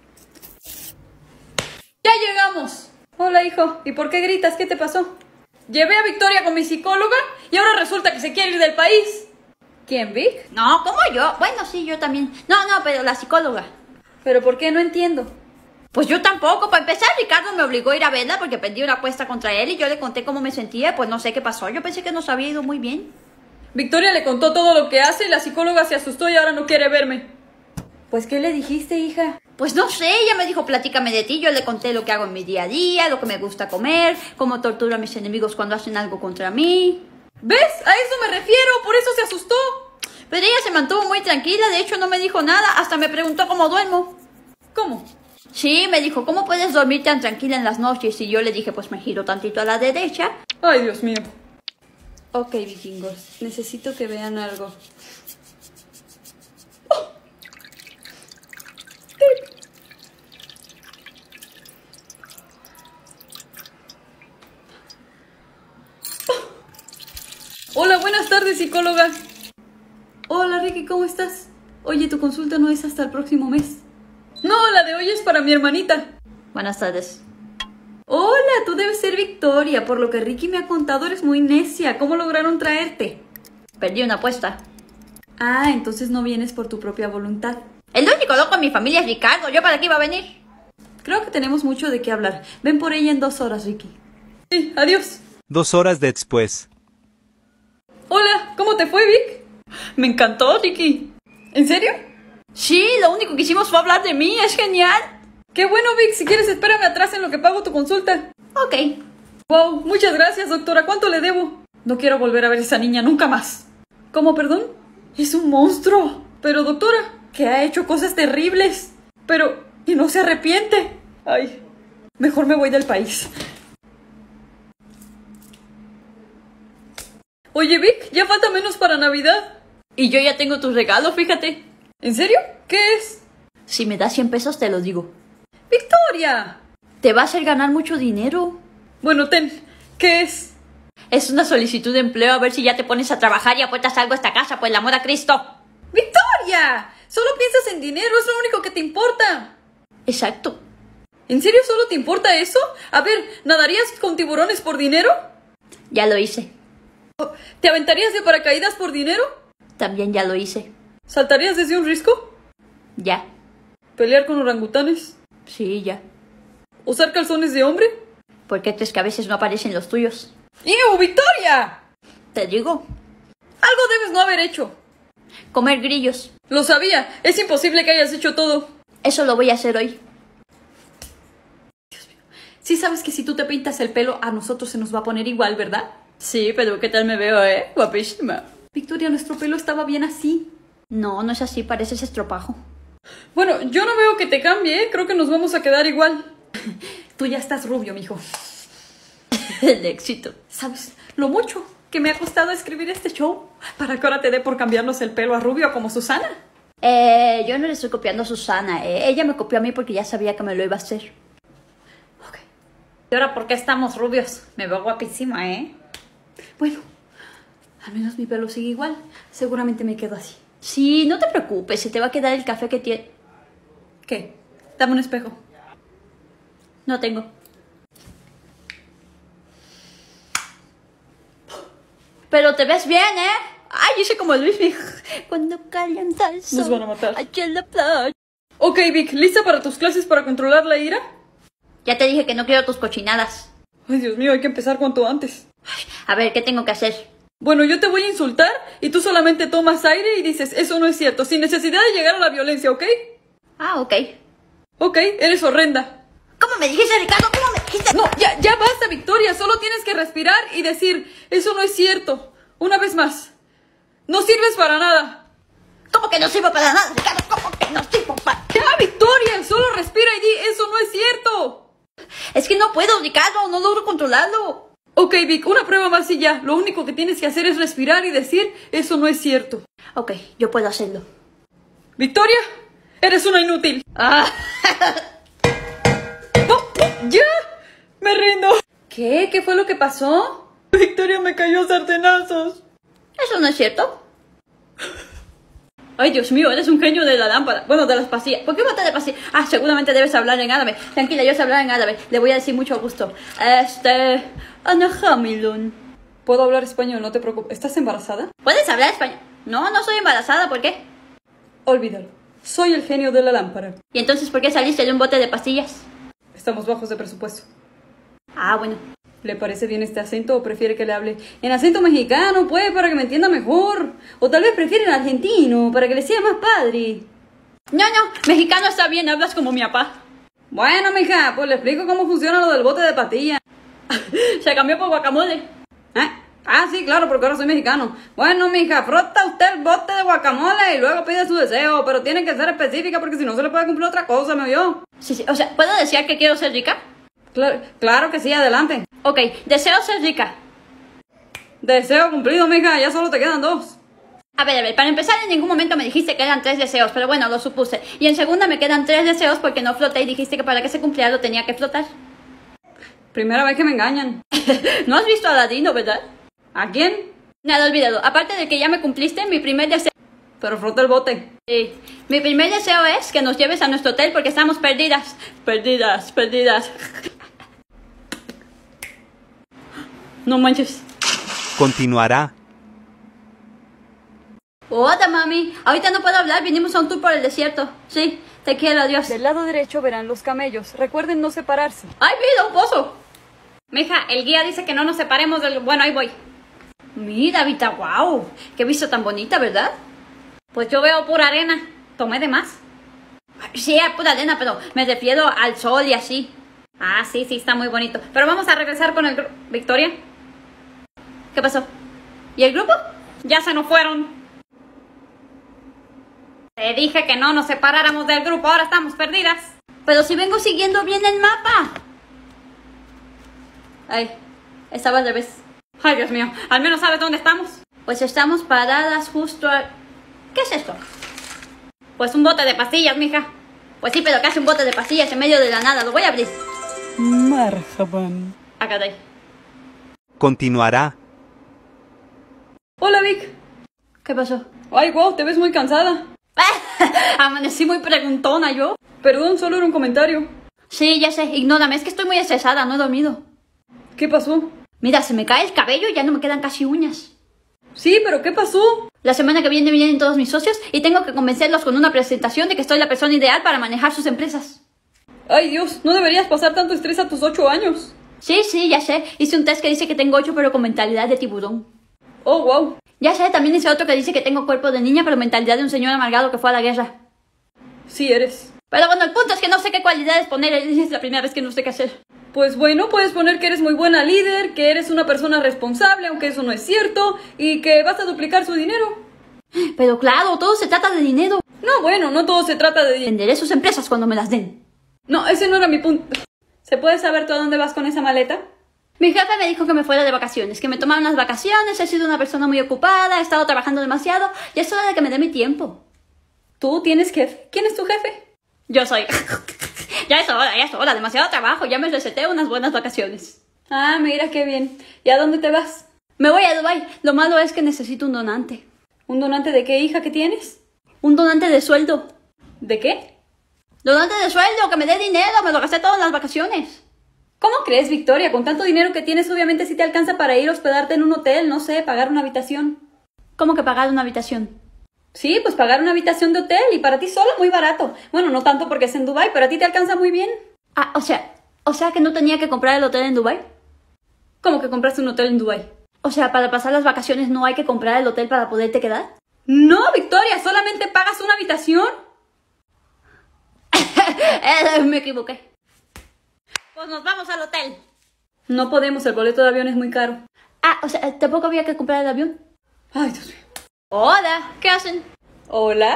¡Ya llegamos! Hola, hijo. ¿Y por qué gritas? ¿Qué te pasó? Llevé a Victoria con mi psicóloga y ahora resulta que se quiere ir del país. ¿Quién, Vic? No, ¿cómo yo? Bueno, sí, yo también. No, no, pero la psicóloga. ¿Pero por qué? No entiendo. Pues yo tampoco. Para empezar, Ricardo me obligó a ir a verla porque perdí una apuesta contra él y yo le conté cómo me sentía. Pues no sé qué pasó. Yo pensé que nos había ido muy bien. Victoria le contó todo lo que hace y la psicóloga se asustó y ahora no quiere verme. Pues, ¿qué le dijiste, hija? Pues no sé, ella me dijo, platícame de ti. Yo le conté lo que hago en mi día a día, lo que me gusta comer, cómo torturo a mis enemigos cuando hacen algo contra mí. ¿Ves? A eso me refiero, por eso se asustó. Pero ella se mantuvo muy tranquila, de hecho no me dijo nada, hasta me preguntó cómo duermo. ¿Cómo? Sí, me dijo, ¿cómo puedes dormir tan tranquila en las noches? Y yo le dije, pues me giro tantito a la derecha. Ay, Dios mío. Ok, vikingos, necesito que vean algo. Hola, buenas tardes, psicóloga. Hola, Ricky, ¿cómo estás? Oye, tu consulta no es hasta el próximo mes. No, la de hoy es para mi hermanita. Buenas tardes. Hola, tú debes ser Victoria. Por lo que Ricky me ha contado, eres muy necia. ¿Cómo lograron traerte? Perdí una apuesta. Ah, entonces no vienes por tu propia voluntad. El único loco en mi familia es Ricardo. ¿Yo para qué iba a venir? Creo que tenemos mucho de qué hablar. Ven por ella en dos horas, Ricky. Sí, adiós. Dos horas después. Hola, ¿cómo te fue, Vic? Me encantó, Ricky. ¿En serio? Sí, lo único que hicimos fue hablar de mí. Es genial. Qué bueno, Vic. Si quieres, espérame atrás en lo que pago tu consulta. Ok. Wow, muchas gracias, doctora. ¿Cuánto le debo? No quiero volver a ver a esa niña nunca más. ¿Cómo, perdón? Es un monstruo. Pero, doctora, que ha hecho cosas terribles. Pero, y no se arrepiente. Ay, mejor me voy del país. Oye, Vic, ya falta menos para Navidad. Y yo ya tengo tu regalo, fíjate. ¿En serio? ¿Qué es? Si me das cien pesos, te lo digo. ¡Victoria! Te va a hacer ganar mucho dinero. Bueno, ten. ¿Qué es? Es una solicitud de empleo, a ver si ya te pones a trabajar y apuestas algo a esta casa, pues la amor a Cristo. ¡Victoria! Solo piensas en dinero, es lo único que te importa. Exacto. ¿En serio solo te importa eso? A ver, ¿nadarías con tiburones por dinero? Ya lo hice. ¿Te aventarías de paracaídas por dinero? También ya lo hice. ¿Saltarías desde un risco? Ya. ¿Pelear con orangutanes? Sí, ya. ¿Usar calzones de hombre? ¿Por qué crees que a veces no aparecen los tuyos? ¡Ew, Victoria! Te digo. Algo debes no haber hecho. Comer grillos. Lo sabía. Es imposible que hayas hecho todo. Eso lo voy a hacer hoy. Sí sabes que si tú te pintas el pelo, a nosotros se nos va a poner igual, ¿verdad? Sí, pero ¿qué tal me veo, eh? Guapísima. Victoria, nuestro pelo estaba bien así. No, no es así, pareces estropajo. Bueno, yo no veo que te cambie, ¿eh? Creo que nos vamos a quedar igual. Tú ya estás rubio, mijo. El éxito. ¿Sabes lo mucho que me ha costado escribir este show? Para que ahora te dé por cambiarnos el pelo a rubio como Susana. Eh, yo no le estoy copiando a Susana, eh. Ella me copió a mí porque ya sabía que me lo iba a hacer. Ok. ¿Y ahora por qué estamos rubios? Me veo guapísima, ¿eh? Bueno, al menos mi pelo sigue igual. Seguramente me quedo así. Sí, no te preocupes, se te va a quedar el café que tiene. ¿Qué? Dame un espejo. No tengo. Pero te ves bien, ¿eh? Ay, yo soy como Luis, mi... Cuando calienta el sol. Nos van a matar. Allí en la playa. Ok, Vic, ¿lista para tus clases para controlar la ira? Ya te dije que no quiero tus cochinadas. Ay, Dios mío, hay que empezar cuanto antes. A ver, ¿qué tengo que hacer? Bueno, yo te voy a insultar y tú solamente tomas aire y dices, eso no es cierto, sin necesidad de llegar a la violencia, ¿ok? Ah, ok. Ok, eres horrenda. ¿Cómo me dijiste, Ricardo? ¿Cómo me dijiste? No, ya, ya basta, Victoria, solo tienes que respirar y decir, eso no es cierto. Una vez más, no sirves para nada. ¿Cómo que no sirvo para nada, Ricardo? ¿Cómo que no sirvo para...? Ya, Victoria, solo respira y di, eso no es cierto. Es que no puedo, Ricardo, no logro controlarlo. Ok, Vic, una prueba más y ya. Lo único que tienes que hacer es respirar y decir, eso no es cierto. Ok, yo puedo hacerlo. Victoria, eres una inútil. Ah. No, ya, me rindo. ¿Qué? ¿Qué fue lo que pasó? Victoria me cayó a sartenazos. Eso no es cierto. Ay, Dios mío, eres un genio de la lámpara. Bueno, de las pastillas. ¿Por qué bote de pastillas? Ah, seguramente debes hablar en árabe. Tranquila, yo sé hablar en árabe. Le voy a decir mucho gusto. Este... Ana Hamilton. Puedo hablar español, no te preocupes. ¿Estás embarazada? ¿Puedes hablar español? No, no soy embarazada. ¿Por qué? Olvídalo. Soy el genio de la lámpara. ¿Y entonces por qué saliste de un bote de pastillas? Estamos bajos de presupuesto. Ah, bueno. ¿Le parece bien este acento o prefiere que le hable en acento mexicano, pues, para que me entienda mejor? O tal vez prefiere en argentino, para que le sea más padre. No, no, mexicano está bien, hablas como mi papá. Bueno, mija, pues le explico cómo funciona lo del bote de pastillas. Se cambió por guacamole. ¿Eh? Ah, sí, claro, porque ahora soy mexicano. Bueno, mija, frota usted el bote de guacamole y luego pide su deseo, pero tiene que ser específica porque si no se le puede cumplir otra cosa, ¿me oyó? Sí, sí, o sea, ¿puedo decir que quiero ser rica? Claro, claro que sí, adelante. Ok, deseo ser rica. Deseo cumplido, mija, ya solo te quedan dos. A ver, a ver, para empezar en ningún momento me dijiste que eran tres deseos, pero bueno, lo supuse. Y en segunda me quedan tres deseos porque no floté y dijiste que para que se cumpliera lo tenía que flotar. Primera vez que me engañan. ¿No has visto a Aladino, verdad? ¿A quién? Nada, olvídalo. Aparte de que ya me cumpliste, mi primer deseo... Pero frota el bote. Sí. Mi primer deseo es que nos lleves a nuestro hotel porque estamos perdidas. Perdidas, perdidas. No manches. Continuará. Hola, mami. Ahorita no puedo hablar, vinimos a un tour por el desierto. Sí, te quiero, adiós. Del lado derecho verán los camellos. Recuerden no separarse. ¡Ay, mira, un pozo! Mija, el guía dice que no nos separemos del... Bueno, ahí voy. Mira, Vita, wow. Qué vista tan bonita, ¿verdad? Pues yo veo pura arena. Tomé de más. Sí, hay pura arena, pero me refiero al sol y así. Ah, sí, sí, está muy bonito. Pero vamos a regresar con el grupo. ¿Victoria? ¿Qué pasó? ¿Y el grupo? Ya se nos fueron. Te dije que no nos separáramos del grupo, ahora estamos perdidas. Pero si vengo siguiendo bien el mapa. Ay, estaba al revés. Ay, Dios mío, al menos sabes dónde estamos. Pues estamos paradas justo a... ¿Qué es esto? Pues un bote de pastillas, mija. Pues sí, pero ¿qué hace un bote de pastillas en medio de la nada? Lo voy a abrir. Marhaban. Acá está. Continuará. Hola, Vic. ¿Qué pasó? Ay, wow, te ves muy cansada. Amanecí muy preguntona yo. Perdón, solo era un comentario. Sí, ya sé, ignórame, es que estoy muy estresada, no he dormido. ¿Qué pasó? Mira, se me cae el cabello y ya no me quedan casi uñas. Sí, pero ¿qué pasó? La semana que viene vienen todos mis socios y tengo que convencerlos con una presentación de que soy la persona ideal para manejar sus empresas. Ay, Dios, no deberías pasar tanto estrés a tus ocho años. Sí, sí, ya sé. Hice un test que dice que tengo ocho pero con mentalidad de tiburón. Oh, wow. Ya sé, también hice otro que dice que tengo cuerpo de niña pero mentalidad de un señor amargado que fue a la guerra. Sí eres. Pero bueno, el punto es que no sé qué cualidades poner, es la primera vez que no sé qué hacer. Pues bueno, puedes poner que eres muy buena líder, que eres una persona responsable, aunque eso no es cierto, y que vas a duplicar su dinero. Pero claro, todo se trata de dinero. No, bueno, no todo se trata de dinero. Venderé sus empresas cuando me las den. No, ese no era mi punto. ¿Se puede saber tú a dónde vas con esa maleta? Mi jefe me dijo que me fuera de vacaciones, que me tomara unas vacaciones, he sido una persona muy ocupada, he estado trabajando demasiado, y es hora de que me dé mi tiempo. ¿Tú tienes jefe? ¿Quién es tu jefe? Yo soy. Ya es hora, ya es hora, demasiado trabajo, ya me receté unas buenas vacaciones. Ah, mira qué bien. ¿Y a dónde te vas? Me voy a Dubái, lo malo es que necesito un donante. ¿Un donante de qué, hija, que tienes? Un donante de sueldo. ¿De qué? Donante de sueldo, que me dé dinero, me lo gasté todas las vacaciones. ¿Cómo crees, Victoria? Con tanto dinero que tienes, obviamente sí te alcanza para ir a hospedarte en un hotel, no sé, pagar una habitación. ¿Cómo que pagar una habitación? Sí, pues pagar una habitación de hotel y para ti solo muy barato. Bueno, no tanto porque es en Dubái, pero a ti te alcanza muy bien. Ah, o sea, o sea que no tenía que comprar el hotel en Dubái. ¿Cómo que compraste un hotel en Dubái? O sea, para pasar las vacaciones no hay que comprar el hotel para poderte quedar. No, Victoria, solamente pagas una habitación. eh, me equivoqué. Pues nos vamos al hotel. No podemos, el boleto de avión es muy caro. Ah, o sea, tampoco había que comprar el avión. Ay, Dios mío. Hola, ¿qué hacen? Hola.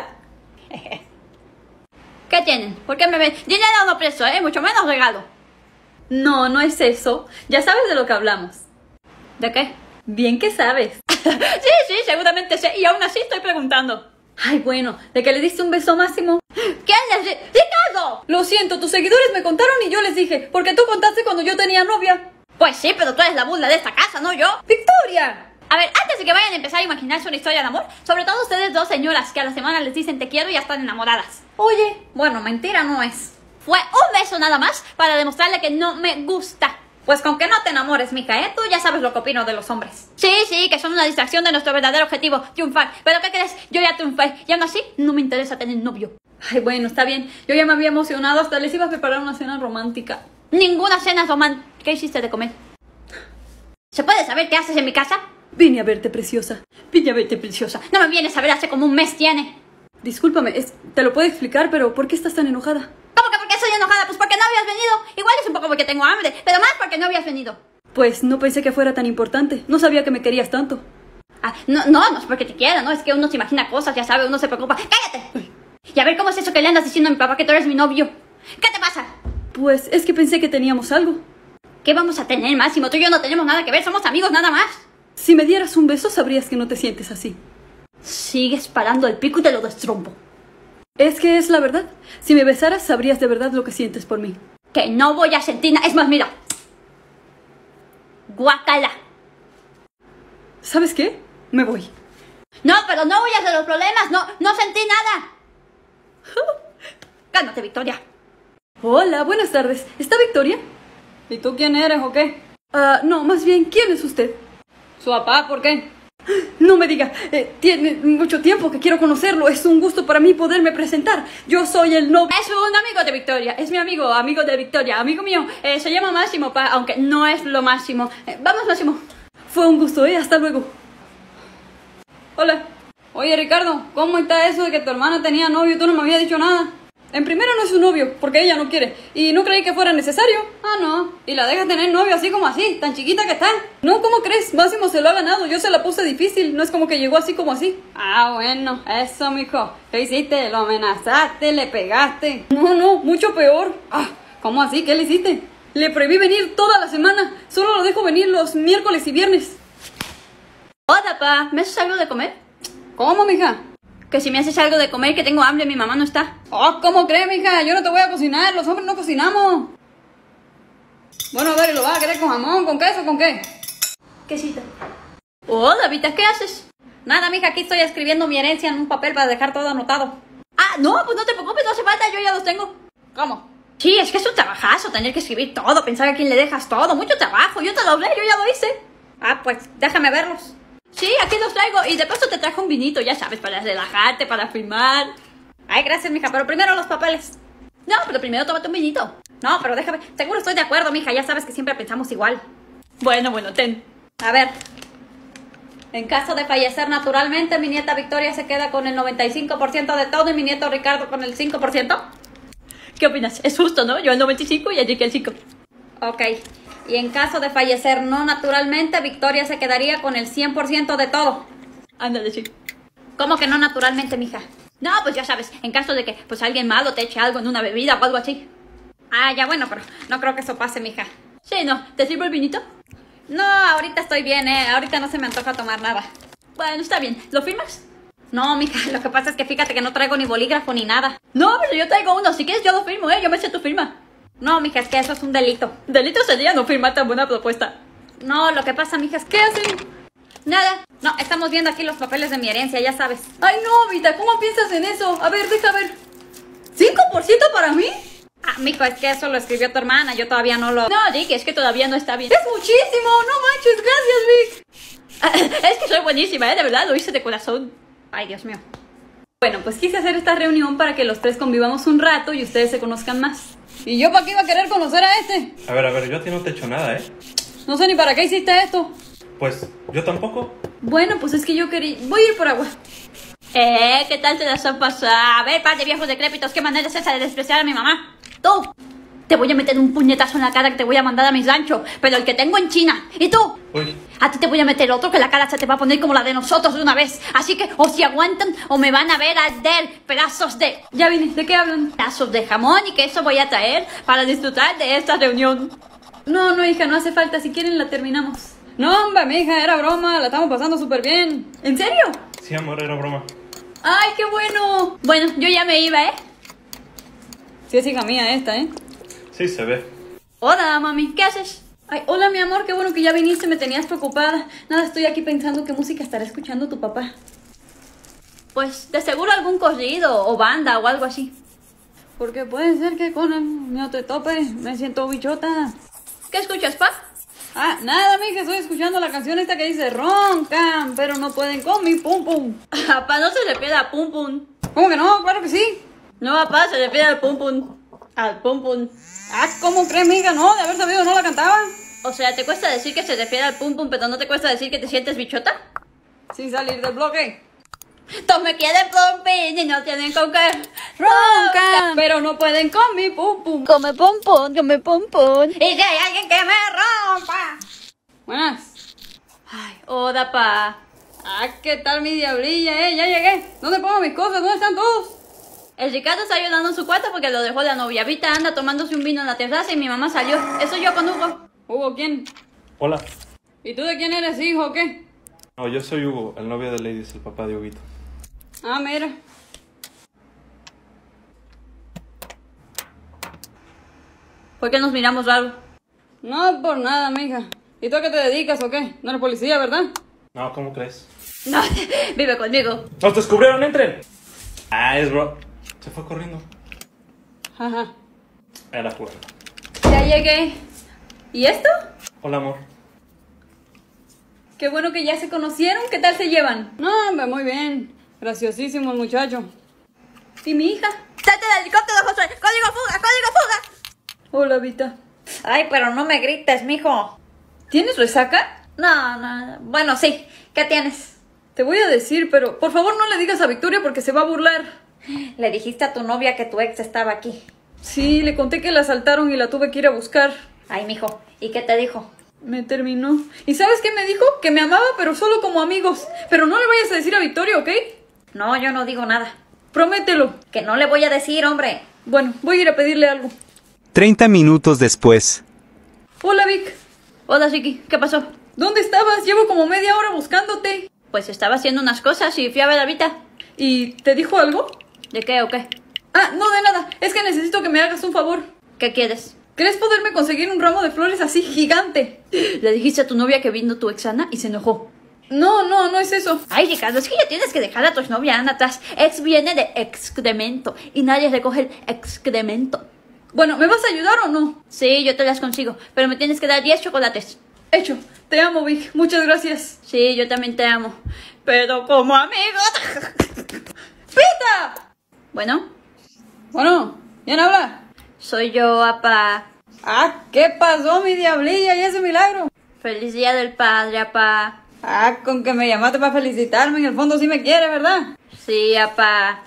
¿Qué tienen? ¿Por qué me ven? Dinero no presto, ¿eh? Mucho menos regalo. No, no es eso. Ya sabes de lo que hablamos. ¿De qué? Bien que sabes. Sí, sí, seguramente sé. Y aún así estoy preguntando. Ay, bueno, de que le diste un beso a Máximo. ¿Quién les di- ¡Ricardo! Lo siento, tus seguidores me contaron y yo les dije, porque tú contaste cuando yo tenía novia. Pues sí, pero tú eres la burla de esta casa, no yo. ¡Victoria! A ver, antes de que vayan a empezar a imaginarse una historia de amor, sobre todo ustedes dos señoras que a la semana les dicen te quiero y ya están enamoradas. Oye, bueno, mentira no es. Fue un beso nada más para demostrarle que no me gusta. Pues con que no te enamores, mija, ¿eh? Tú ya sabes lo que opino de los hombres. Sí, sí, que son una distracción de nuestro verdadero objetivo, triunfar. Pero ¿qué crees? Yo ya triunfé y aún así no me interesa tener novio. Ay, bueno, está bien. Yo ya me había emocionado, hasta les iba a preparar una cena romántica. Ninguna cena romántica. ¿Qué hiciste de comer? ¿Se puede saber qué haces en mi casa? Vine a verte, preciosa. Vine a verte, preciosa. No me vienes a ver hace como un mes tiene. Discúlpame, es- te lo puedo explicar, pero ¿por qué estás tan enojada? ¿Cómo que por qué estoy enojada? Pues porque no habías venido. Igual es un poco porque tengo hambre, pero más porque no habías venido. Pues no pensé que fuera tan importante. No sabía que me querías tanto. Ah, no, no, no es porque te quiera, no, es que uno se imagina cosas, ya sabe, uno se preocupa. ¡Cállate! Y a ver, ¿cómo es eso que le andas diciendo a mi papá que tú eres mi novio? ¿Qué te pasa? Pues es que pensé que teníamos algo. ¿Qué vamos a tener, Máximo? Tú y yo no tenemos nada que ver, somos amigos nada más. Si me dieras un beso, sabrías que no te sientes así. Sigues parando el pico y te lo destrompo. Es que es la verdad. Si me besaras, sabrías de verdad lo que sientes por mí. Que no voy a sentir nada. Es más, mira. Guacala. ¿Sabes qué? Me voy. No, pero no huyas de los problemas. No, no sentí nada. Cálmate, Victoria. Hola, buenas tardes. ¿Está Victoria? ¿Y tú quién eres o qué? Ah, no, más bien, ¿quién es usted? ¿Su papá? ¿Por qué? No me diga, eh, tiene mucho tiempo que quiero conocerlo. Es un gusto para mí poderme presentar. Yo soy el novio. Es un amigo de Victoria, es mi amigo, amigo de Victoria, amigo mío. Eh, se llama Máximo, pa, aunque no es lo máximo. Eh, vamos, Máximo. Fue un gusto, ¿eh? Hasta luego. Hola. Oye, Ricardo, ¿cómo está eso de que tu hermana tenía novio y tú no me habías dicho nada? En primero no es su novio, porque ella no quiere. Y no creí que fuera necesario. Ah, no. Y la dejas tener novio así como así, tan chiquita que está. No, ¿cómo crees? Máximo se lo ha ganado. Yo se la puse difícil. No es como que llegó así como así. Ah, bueno, eso, mijo. ¿Qué hiciste? ¿Lo amenazaste? ¿Le pegaste? No, no, mucho peor. Ah, ¿cómo así? ¿Qué le hiciste? Le prohibí venir toda la semana. Solo lo dejo venir los miércoles y viernes. Hola, pa. ¿Me haces algo de comer? ¿Cómo, mija? Que si me haces algo de comer, que tengo hambre, mi mamá no está. Oh, ¿cómo crees, mija? Yo no te voy a cocinar. Los hombres no cocinamos. Bueno, a ver, ¿lo vas a querer con jamón, con queso, con qué? Quesito. Hola, Vita, ¿qué haces? Nada, mija, aquí estoy escribiendo mi herencia en un papel para dejar todo anotado. Ah, no, pues no te preocupes, no hace falta, yo ya los tengo. ¿Cómo? Sí, es que es un trabajazo tener que escribir todo, pensar a quién le dejas todo, mucho trabajo. Yo te lo hablé, yo ya lo hice. Ah, pues déjame verlos. Sí, aquí los traigo y de paso te trajo un vinito, ya sabes, para relajarte, para firmar. Ay, gracias, mija, pero primero los papeles. No, pero primero tómate un vinito. No, pero déjame. Seguro estoy de acuerdo, mija, ya sabes que siempre pensamos igual. Bueno, bueno, ten. A ver. En caso de fallecer naturalmente, mi nieta Victoria se queda con el noventa y cinco por ciento de todo y mi nieto Ricardo con el cinco por ciento. ¿Qué opinas? Es justo, ¿no? Yo el noventa y cinco y Enrique el cinco. Ok. Y en caso de fallecer no naturalmente, Victoria se quedaría con el cien por ciento de todo. Ándale, sí. ¿Cómo que no naturalmente, mija? No, pues ya sabes, en caso de que pues alguien malo te eche algo en una bebida o algo así. Ah, ya bueno, pero no creo que eso pase, mija. Sí, no. ¿Te sirvo el vinito? No, ahorita estoy bien, eh. Ahorita no se me antoja tomar nada. Bueno, está bien. ¿Lo firmas? No, mija, lo que pasa es que fíjate que no traigo ni bolígrafo ni nada. No, pero yo traigo uno. Si quieres yo lo firmo, ¿eh? Yo me sé tu firma. No, mija, es que eso es un delito. Delito sería no firmar tan buena propuesta. No, lo que pasa, mija, es que... ¿Qué hacen? Nada. No, estamos viendo aquí los papeles de mi herencia, ya sabes. Ay, no, Vita, ¿cómo piensas en eso? A ver, deja ver. ¿Cinco por ciento para mí? Ah, mijo, es que eso lo escribió tu hermana, yo todavía no lo... No, Rick, es que todavía no está bien. ¡Es muchísimo! ¡No manches! ¡Gracias, Vic! Es que soy buenísima, ¿eh? De verdad, lo hice de corazón. Ay, Dios mío. Bueno, pues quise hacer esta reunión para que los tres convivamos un rato y ustedes se conozcan más. ¿Y yo para qué iba a querer conocer a este? A ver, a ver, yo a ti no te he hecho nada, ¿eh? No sé ni para qué hiciste esto. Pues yo tampoco. Bueno, pues es que yo quería... Voy a ir por agua. Eh, ¿qué tal te las han pasado? A ver, par de viejos decrépitos, ¿qué manera es esa de despreciar a mi mamá? Tú, te voy a meter un puñetazo en la cara que te voy a mandar a mis ranchos, pero el que tengo en China. Y tú, Uy, a ti te voy a meter otro que la cara se te va a poner como la de nosotros de una vez. Así que o si aguantan o me van a ver arder pedazos de... Ya vine, ¿de qué hablan? pedazos de jamón y queso voy a traer para disfrutar de esta reunión. No, no, hija, no hace falta. Si quieren la terminamos. No, hombre, mija, era broma, la estamos pasando súper bien. ¿En serio? sí, amor, era broma. ¡Ay, qué bueno! Bueno, yo ya me iba, ¿eh? Sí es hija mía esta, ¿eh? Sí, se ve. Hola, mami, ¿qué haces? Ay, hola mi amor, qué bueno que ya viniste, me tenías preocupada. Nada, estoy aquí pensando qué música estará escuchando tu papá. Pues de seguro algún corrido o banda o algo así. Porque puede ser que con el mío te tope, me siento bichota. ¿Qué escuchas, pa? Ah, nada, mija, estoy escuchando la canción esta que dice roncan, pero no pueden con mi pum pum. Papá, no se refiere a pum pum. ¿Cómo que no? Claro que sí. No, papá, se refiere al pum pum. Al pum pum. Ah, ¿cómo crees, mija? No, de haber sabido no la cantaba. O sea, ¿te cuesta decir que se refiere al pum pum, pero no te cuesta decir que te sientes bichota? Sin salir del bloque. Todos me quieren pompín y no tienen con qué Roncan, pero no pueden con mi pum pum. Come pum pum, come pum pum. Y si hay alguien que me rompa. Buenas. Ay, hola, pa. Ah, ¿qué tal mi diablilla, eh? Ya llegué. ¿Dónde pongo mis cosas? ¿Dónde están todos? El Ricardo está ayudando en su cuarto porque lo dejó la novia. Vita anda tomándose un vino en la terraza y mi mamá salió. Eso yo con Hugo. ¿Hugo quién? Hola. ¿Y tú de quién eres, hijo o qué? No, yo soy Hugo, el novio de Ladies, el papá de Huguito. Ah, mira. ¿Por qué nos miramos raro? No por nada, mija. ¿Y tú a qué te dedicas o qué? No eres policía, ¿verdad? No, ¿cómo crees? No, vive conmigo. ¡Nos descubrieron! ¡Entren! Ah, es bro. Se fue corriendo. Ajá. Era jugando. Ya llegué. ¿Y esto? Hola, amor. Qué bueno que ya se conocieron. ¿Qué tal se llevan? No, hombre, muy bien. Graciosísimo el muchacho. ¿Y mi hija? ¡Salte del helicóptero, Josué! ¡Código fuga! ¡Código fuga! Hola, Vita. Ay, pero no me grites, mijo. ¿Tienes resaca? No, no. Bueno, sí. ¿Qué tienes? Te voy a decir, pero por favor no le digas a Victoria porque se va a burlar. Le dijiste a tu novia que tu ex estaba aquí. Sí, le conté que la asaltaron y la tuve que ir a buscar. Ay, mijo. ¿Y qué te dijo? Me terminó. ¿Y sabes qué me dijo? Que me amaba, pero solo como amigos. Pero no le vayas a decir a Victoria, ¿ok? No, yo no digo nada. Promételo. Que no le voy a decir, hombre. Bueno, voy a ir a pedirle algo. Treinta minutos después. Hola, Vic. Hola, Chiqui. ¿Qué pasó? ¿Dónde estabas? Llevo como media hora buscándote. Pues estaba haciendo unas cosas y fui a ver a Vita. ¿Y te dijo algo? ¿De qué o qué? Ah, no, de nada. Es que necesito que me hagas un favor. ¿Qué quieres? ¿Crees poderme conseguir un ramo de flores así gigante? Le dijiste a tu novia que vino tu ex Ana y se enojó. No, no, no es eso. Ay, Ricardo, es que ya tienes que dejar a tu exnovia Ana atrás. Ex viene de excremento y nadie recoge el excremento. Bueno, ¿me vas a ayudar o no? Sí, yo te las consigo, pero me tienes que dar diez chocolates. Hecho. Te amo, Vic. Muchas gracias. Sí, yo también te amo. Pero como amigo. ¡Pita! Bueno, Bueno, ¿quién habla? soy yo, apá. Ah, ¿qué pasó, mi diablilla? ¿Y ese milagro? Feliz día del padre, apá. Ah, con que me llamaste para felicitarme. En el fondo sí me quiere, ¿verdad? Sí, apá.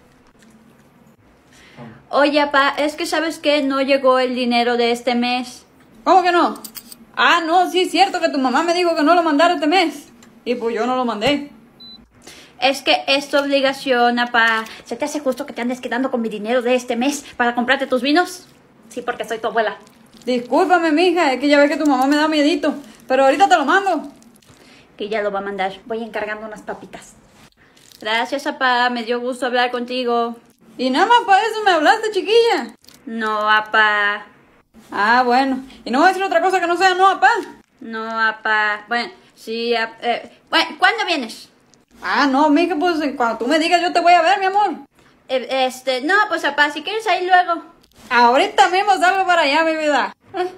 Oye, apá, es que ¿sabes qué? No llegó el dinero de este mes. ¿Cómo que no? Ah, no, sí es cierto que tu mamá me dijo que no lo mandara este mes. Y pues yo no lo mandé. Es que es tu obligación, apá. ¿Se te hace justo que te andes quedando con mi dinero de este mes para comprarte tus vinos? Sí, porque soy tu abuela. Discúlpame, mija, es que ya ves que tu mamá me da miedito. Pero ahorita te lo mando. Que ya lo va a mandar. Voy encargando unas papitas. Gracias, apá. Me dio gusto hablar contigo. Y nada más para eso me hablaste, chiquilla. No, apá. Ah, bueno. Y no voy a decir otra cosa que no sea no, apá. No, apá. Bueno, sí, ap- eh, bueno, ¿cuándo vienes? Ah, no, mija, pues cuando tú me digas yo te voy a ver, mi amor. Eh, este, no, pues apá, si quieres ahí luego. Ahorita mismo salgo para allá, mi vida.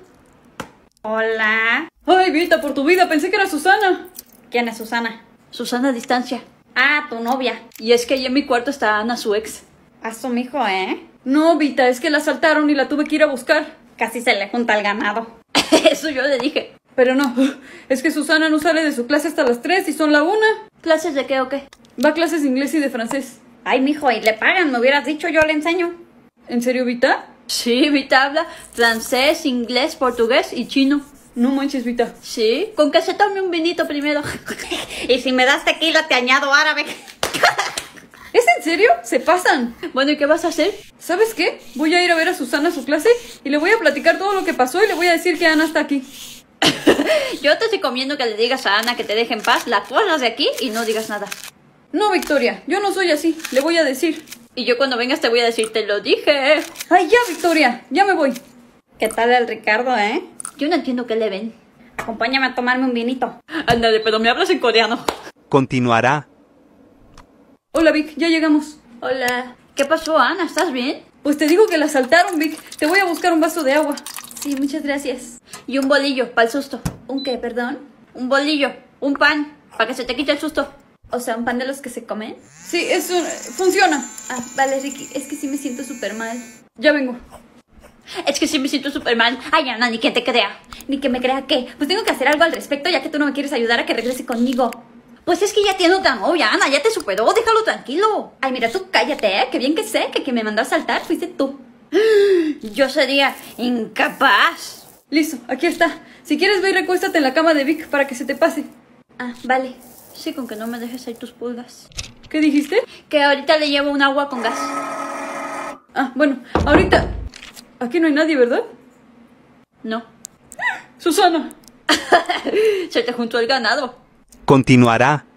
Hola. Ay, Vita, por tu vida, pensé que era Susana. ¿Quién es Susana? Susana a distancia. Ah, tu novia. Y es que ahí en mi cuarto está Ana, su ex. A su mijo, ¿eh? No, Vita, es que la asaltaron y la tuve que ir a buscar. Casi se le junta el ganado. Eso yo le dije. Pero no, es que Susana no sale de su clase hasta las tres y son la una. ¿Clases de qué o qué? Va a clases de inglés y de francés. Ay, mijo, y le pagan, me hubieras dicho, yo le enseño. ¿En serio, Vita? Sí, Vita habla francés, inglés, portugués y chino. No manches, Vita. Sí, con que se tome un vinito primero. Y si me das tequila, te añado árabe. ¿Es en serio? Se pasan. Bueno, ¿y qué vas a hacer? ¿Sabes qué? Voy a ir a ver a Susana a su clase y le voy a platicar todo lo que pasó y le voy a decir que Ana está aquí. Yo te estoy comiendo que le digas a Ana que te deje en paz, la corras de aquí y no digas nada. No, Victoria, yo no soy así. Le voy a decir. Y yo cuando vengas te voy a decir, te lo dije. Ay, ya, Victoria, ya me voy. ¿Qué tal el Ricardo, eh? Yo no entiendo qué le ven. Acompáñame a tomarme un vinito. Ándale, pero me hablas en coreano. Continuará. Hola, Vic, ya llegamos. Hola. ¿Qué pasó, Ana? ¿Estás bien? Pues te digo que la asaltaron, Vic. Te voy a buscar un vaso de agua. Sí, muchas gracias. Y un bolillo, para el susto. ¿Un qué, perdón? Un bolillo, un pan, para que se te quite el susto. O sea, ¿un pan de los que se comen? Sí, eso funciona. Ah, vale, Ricky, es que sí me siento súper mal. Ya vengo. Es que sí me siento súper mal. Ay, Ana, ni que te crea. Ni que me crea qué. Pues tengo que hacer algo al respecto ya que tú no me quieres ayudar a que regrese conmigo. Pues es que ya tiene otra novia, Ana, ya te superó, déjalo tranquilo. Ay, mira, tú cállate, ¿eh? Que bien que sé que quien me mandó a saltar fuiste tú. Yo sería incapaz. Listo, aquí está. Si quieres, ve y recuéstate en la cama de Vic para que se te pase. Ah, vale. Sí, con que no me dejes ahí tus pulgas. ¿Qué dijiste? Que ahorita le llevo un agua con gas. Ah, bueno, ahorita... Aquí no hay nadie, ¿verdad? No. ¡Susana! Se te juntó el ganado. Continuará.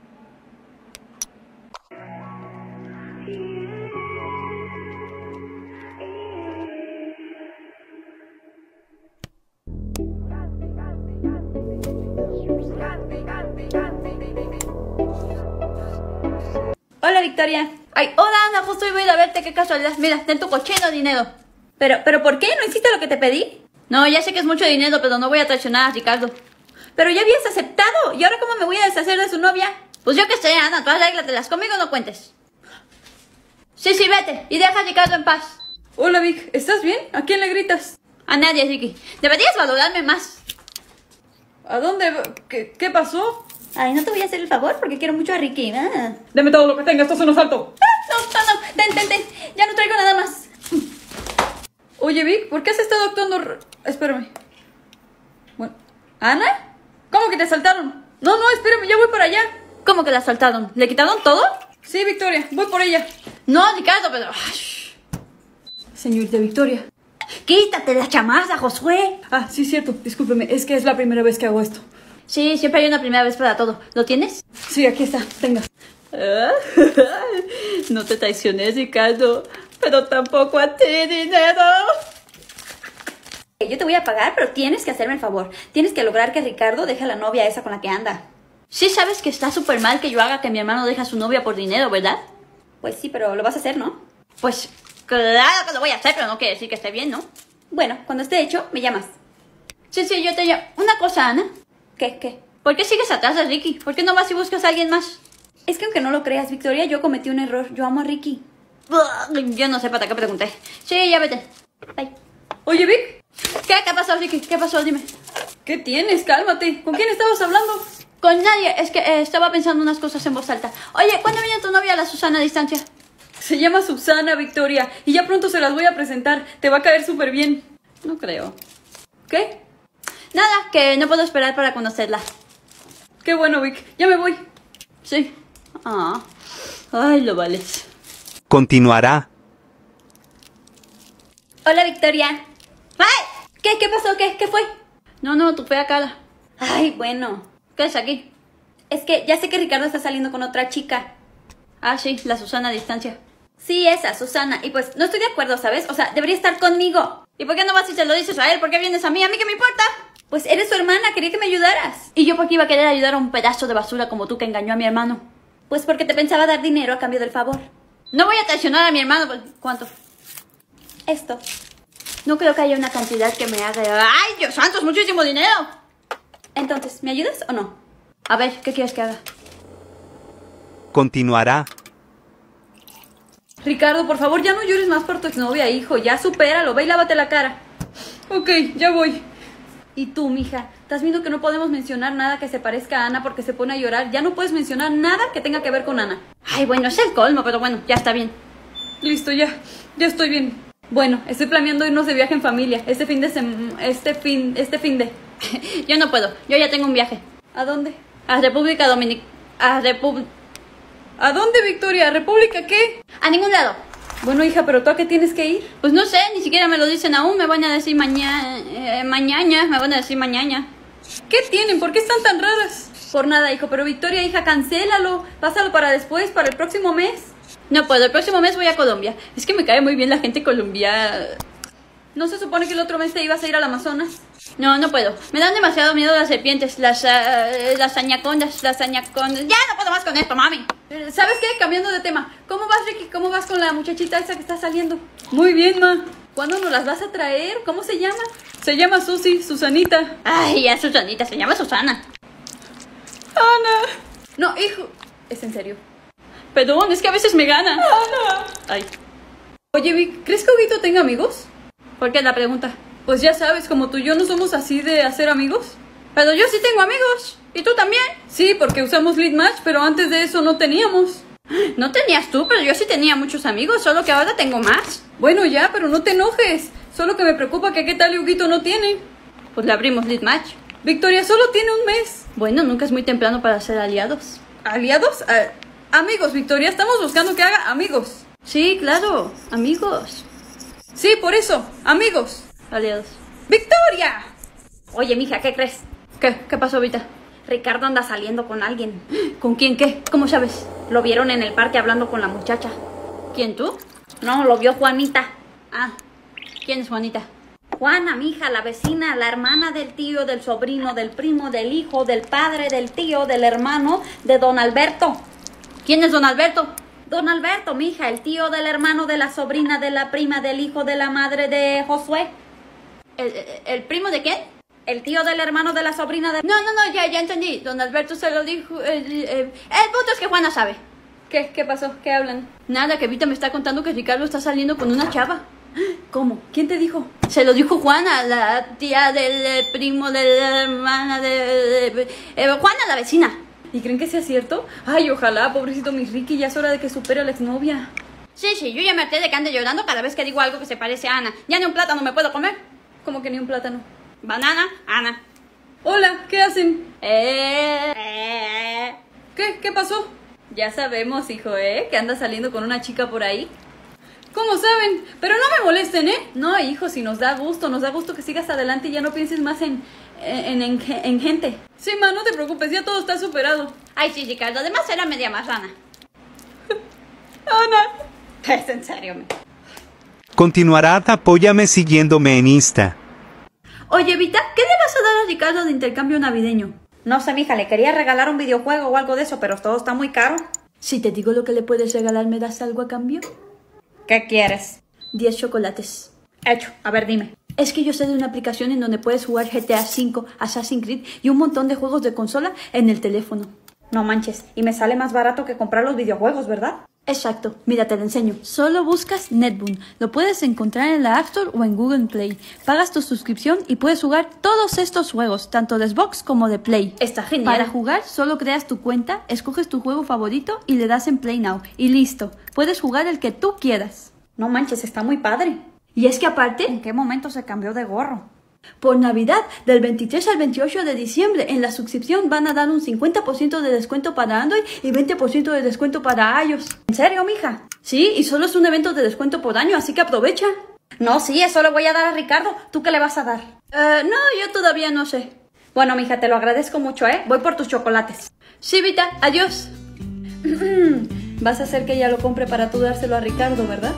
Hola, Victoria. Ay, hola, Ana, justo iba a ir a verte, qué casualidad. Mira, ten tu cochino dinero. Pero, pero ¿por qué? ¿No hiciste lo que te pedí? No, ya sé que es mucho dinero, pero no voy a traicionar a Ricardo. Pero ya habías aceptado. ¿Y ahora cómo me voy a deshacer de su novia? Pues yo qué sé, Ana, tú arréglatelas. Conmigo no cuentes. Sí, sí, vete. Y deja a Ricardo en paz. Hola, Vic. ¿Estás bien? ¿A quién le gritas? A nadie, Ricky. Deberías valorarme más. ¿A dónde? va- ¿Qué, qué pasó? Ay, no te voy a hacer el favor porque quiero mucho a Ricky. Ah. Deme todo lo que tenga, esto es un asalto. No, no, no. Ten, ten, ten. Ya no traigo nada más. Oye, Vic, ¿por qué has estado actuando... r- Espérame. Bueno, ¿Ana? ¿Cómo que te asaltaron? No, no, espérame, ya voy para allá. ¿Cómo que la asaltaron? ¿Le quitaron todo? Sí, Victoria, voy por ella. No, Ricardo, pero... Ay, Señorita Victoria. quítate la chamarra, Josué. Ah, sí, cierto, discúlpeme, es que es la primera vez que hago esto. Sí, siempre hay una primera vez para todo. ¿Lo tienes? Sí, aquí está, tenga. No te traicioné, Ricardo, pero tampoco a ti, dinero. Yo te voy a pagar, pero tienes que hacerme el favor. Tienes que lograr que Ricardo deje a la novia esa con la que anda. Sí sabes que está súper mal que yo haga que mi hermano deje a su novia por dinero, ¿verdad? Pues sí, pero lo vas a hacer, ¿no? Pues claro que lo voy a hacer, pero no quiere decir que esté bien, ¿no? Bueno, cuando esté hecho, me llamas. Sí, sí, yo te llamo. Una cosa, Ana. ¿Qué, qué? ¿Por qué sigues atrás de Ricky? ¿Por qué no vas y buscas a alguien más? Es que aunque no lo creas, Victoria, yo cometí un error. Yo amo a Ricky. Yo no sé para qué pregunté. Sí, ya vete. Bye. Oye, Vic, ¿Qué? ¿Qué pasó, Ricky? ¿Qué pasó? Dime. ¿qué tienes? Cálmate. ¿Con quién estabas hablando? Con nadie. Es que eh, estaba pensando unas cosas en voz alta. Oye, ¿cuándo viene tu novia, la Susana, a distancia? Se llama Susana, Victoria, y ya pronto se las voy a presentar. Te va a caer súper bien. No creo. ¿Qué? Nada, que no puedo esperar para conocerla. Qué bueno, Vic. Ya me voy. Sí. Ah. Ay, lo vales. Continuará. Hola, Victoria. ¡Ay! ¿Qué? ¿Qué pasó? ¿Qué? ¿Qué fue? No, no, tu fea cara. Ay, bueno. ¿Qué es aquí? Es que ya sé que Ricardo está saliendo con otra chica. Ah, sí, la Susana a distancia. Sí, esa, Susana. Y pues no estoy de acuerdo, ¿sabes? O sea, debería estar conmigo. ¿Y por qué no vas y se lo dices a él? ¿Por qué vienes a mí? ¿A mí qué me importa? Pues eres su hermana, quería que me ayudaras. ¿Y yo por qué iba a querer ayudar a un pedazo de basura como tú que engañó a mi hermano? Pues porque te pensaba dar dinero a cambio del favor. No voy a traicionar a mi hermano. pues, ¿Cuánto? Esto. No creo que haya una cantidad que me haga... ¡Ay, Dios santo, es muchísimo dinero! Entonces, ¿me ayudas o no? A ver, ¿qué quieres que haga? Continuará. Ricardo, por favor, ya no llores más por tu exnovia, hijo. Ya supéralo, ve y lávate la cara. Ok, ya voy. Y tú, mija, ¿estás viendo que no podemos mencionar nada que se parezca a Ana porque se pone a llorar? Ya no puedes mencionar nada que tenga que ver con Ana. Ay, bueno, es el colmo, pero bueno, ya está bien. Listo, ya. Ya estoy bien. Bueno, estoy planeando irnos de viaje en familia. Este fin de sem... Este fin... Este fin de... Yo no puedo, yo ya tengo un viaje. ¿A dónde? A República Dominicana. A República... ¿A dónde, Victoria? ¿República qué? A ningún lado. Bueno, hija, ¿pero tú a qué tienes que ir? Pues no sé, ni siquiera me lo dicen aún. Me van a decir mañana... Eh, mañana, me van a decir mañana. ¿Qué tienen? ¿Por qué están tan raras? Por nada, hijo, pero Victoria, hija, cancélalo. Pásalo para después, para el próximo mes. No puedo, el próximo mes voy a Colombia. Es que me cae muy bien la gente colombiana. ¿No se supone que el otro mes te ibas a ir al Amazonas? No, no puedo. Me dan demasiado miedo las serpientes, las, uh, las añacondas, las añacondas. Ya no puedo más con esto, mami. ¿Sabes qué? Cambiando de tema. ¿Cómo vas, Ricky? ¿Cómo vas con la muchachita esa que está saliendo? Muy bien, ma. ¿Cuándo nos las vas a traer? ¿Cómo se llama? Se llama Susi, Susanita. Ay, ya Susanita, se llama Susana. Ana. No, hijo. Es en serio. Perdón, es que a veces me gana. Ana. Ay. Oye, Vic, ¿crees que Huguito tenga amigos? ¿Por qué la pregunta? Pues ya sabes, como tú y yo no somos así de hacer amigos. Pero yo sí tengo amigos. ¿Y tú también? Sí, porque usamos Lead Match, pero antes de eso no teníamos. No tenías tú, pero yo sí tenía muchos amigos, solo que ahora tengo más. Bueno, ya, pero no te enojes. Solo que me preocupa que qué tal y Huguito no tiene. Pues le abrimos Lead Match. Victoria solo tiene un mes. Bueno, nunca es muy temprano para ser aliados. ¿Aliados? Ah, amigos, Victoria. Estamos buscando que haga amigos. Sí, claro. Amigos. Sí, por eso. Amigos. Aliados. ¡Victoria! Oye, mija, ¿qué crees? ¿Qué? ¿Qué pasó, Vita? Ricardo anda saliendo con alguien. ¿Con quién qué? ¿Cómo sabes? Lo vieron en el parque hablando con la muchacha. ¿Quién, tú? No, lo vio Juanita. Ah, ¿quién es Juanita? Juana, mija, la vecina, la hermana del tío, del sobrino, del primo, del hijo, del padre, del tío, del hermano, de don Alberto. ¿Quién es don Alberto? Don Alberto, mija, el tío del hermano, de la sobrina, de la prima, del hijo, de la madre de Josué. ¿El, el, el primo de quién? El tío del hermano de la sobrina de... No, no, no, ya, ya entendí. Don Alberto se lo dijo... El, el, el punto es que Juana sabe. ¿Qué? ¿Qué pasó? ¿Qué hablan? Nada, que Vita me está contando que Ricardo está saliendo con una chava. ¿Cómo? ¿Quién te dijo? Se lo dijo Juana, la tía del eh, primo de la hermana de... de eh, Juana, la vecina. ¿Y creen que sea cierto? Ay, ojalá, pobrecito mi Ricky, ya es hora de que supere a la exnovia. Sí, sí, yo ya me harté de que ande llorando cada vez que digo algo que se parece a Ana. Ya ni un plátano me puedo comer. ¿Cómo que ni un plátano? Banana, Ana. Hola, ¿qué hacen? Eh, eh. ¿Qué? ¿Qué pasó? Ya sabemos, hijo, ¿eh? Que anda saliendo con una chica por ahí. ¿Cómo saben? Pero no me molesten, ¿eh? No, hijo, si nos da gusto, nos da gusto que sigas adelante y ya no pienses más en, en, en, en gente. Sí, ma, no te preocupes, ya todo está superado. Ay, sí, Ricardo, además era media marrana. Ana. Es en serio, me. Continuará, apóyame siguiéndome en Insta. Oye, Vita, ¿qué le vas a dar a Ricardo de intercambio navideño? No sé, mija, le quería regalar un videojuego o algo de eso, pero todo está muy caro. Si te digo lo que le puedes regalar, ¿me das algo a cambio? ¿Qué quieres? diez chocolates. Hecho, a ver, dime. Es que yo sé de una aplicación en donde puedes jugar G T A cinco, Assassin's Creed y un montón de juegos de consola en el teléfono. No manches, y me sale más barato que comprar los videojuegos, ¿verdad? Exacto, mira, te lo enseño. Solo buscas Netboon. Lo puedes encontrar en la App Store o en Google Play. Pagas tu suscripción y puedes jugar todos estos juegos, tanto de Xbox como de Play. Está genial. Para jugar, solo creas tu cuenta, escoges tu juego favorito y le das en Play Now. Y listo, puedes jugar el que tú quieras. No manches, está muy padre. Y es que aparte, ¿En qué momento se cambió de gorro? por Navidad, del veintitrés al veintiocho de diciembre, en la suscripción van a dar un cincuenta por ciento de descuento para Android y veinte por ciento de descuento para iOS. ¿En serio, mija? Sí, y solo es un evento de descuento por año, así que aprovecha. No, sí, eso le voy a dar a Ricardo. ¿Tú qué le vas a dar? Eh, no, yo todavía no sé. Bueno, mija, te lo agradezco mucho, ¿eh? Voy por tus chocolates. Sí, Vita, adiós. Vas a hacer que ella lo compre para tú dárselo a Ricardo, ¿verdad?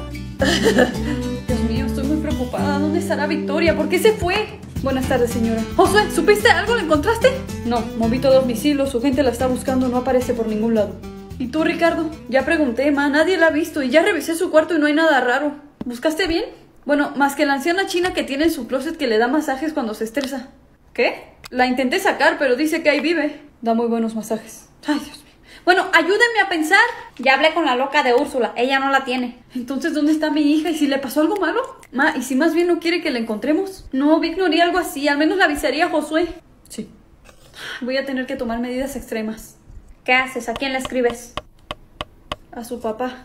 Dios mío, estoy muy preocupada. ¿Dónde estará Victoria? ¿Por qué se fue? Buenas tardes, señora. Josué, ¿supiste algo? ¿La encontraste? No, moví todos mis hilos. Su gente la está buscando. No aparece por ningún lado. ¿Y tú, Ricardo? Ya pregunté, ma. Nadie la ha visto. Y ya revisé su cuarto y no hay nada raro. ¿Buscaste bien? Bueno, más que la anciana china que tiene en su closet que le da masajes cuando se estresa. ¿Qué? La intenté sacar, pero dice que ahí vive. Da muy buenos masajes. Ay, Dios mío. Bueno, ayúdenme a pensar. Ya hablé con la loca de Úrsula. Ella no la tiene. Entonces, ¿dónde está mi hija? ¿Y si le pasó algo malo? Ma, ¿y si más bien no quiere que la encontremos? No, Vic no haría algo así. Al menos le avisaría a Josué. Sí. Voy a tener que tomar medidas extremas. ¿Qué haces? ¿A quién le escribes? A su papá.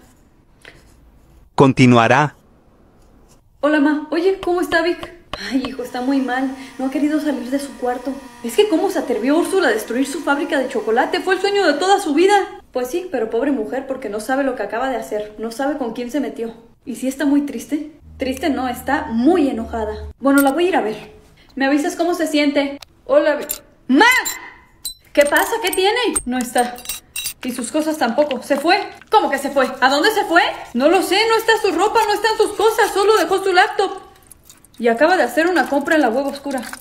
Continuará. Hola, ma. Oye, ¿cómo está Vic? Ay, hijo, está muy mal. No ha querido salir de su cuarto. Es que cómo se atrevió Úrsula a destruir su fábrica de chocolate. Fue el sueño de toda su vida. Pues sí, pero pobre mujer, porque no sabe lo que acaba de hacer. No sabe con quién se metió. ¿Y si está muy triste? Triste no, está muy enojada. Bueno, la voy a ir a ver. ¿Me avisas cómo se siente? Hola, Vic. ¡Ma! ¿Qué pasa? ¿Qué tiene? No está. Y sus cosas tampoco. ¿Se fue? ¿Cómo que se fue? ¿A dónde se fue? No lo sé, no está su ropa, no están sus cosas, solo dejó su laptop. Y acaba de hacer una compra en la Web Oscura.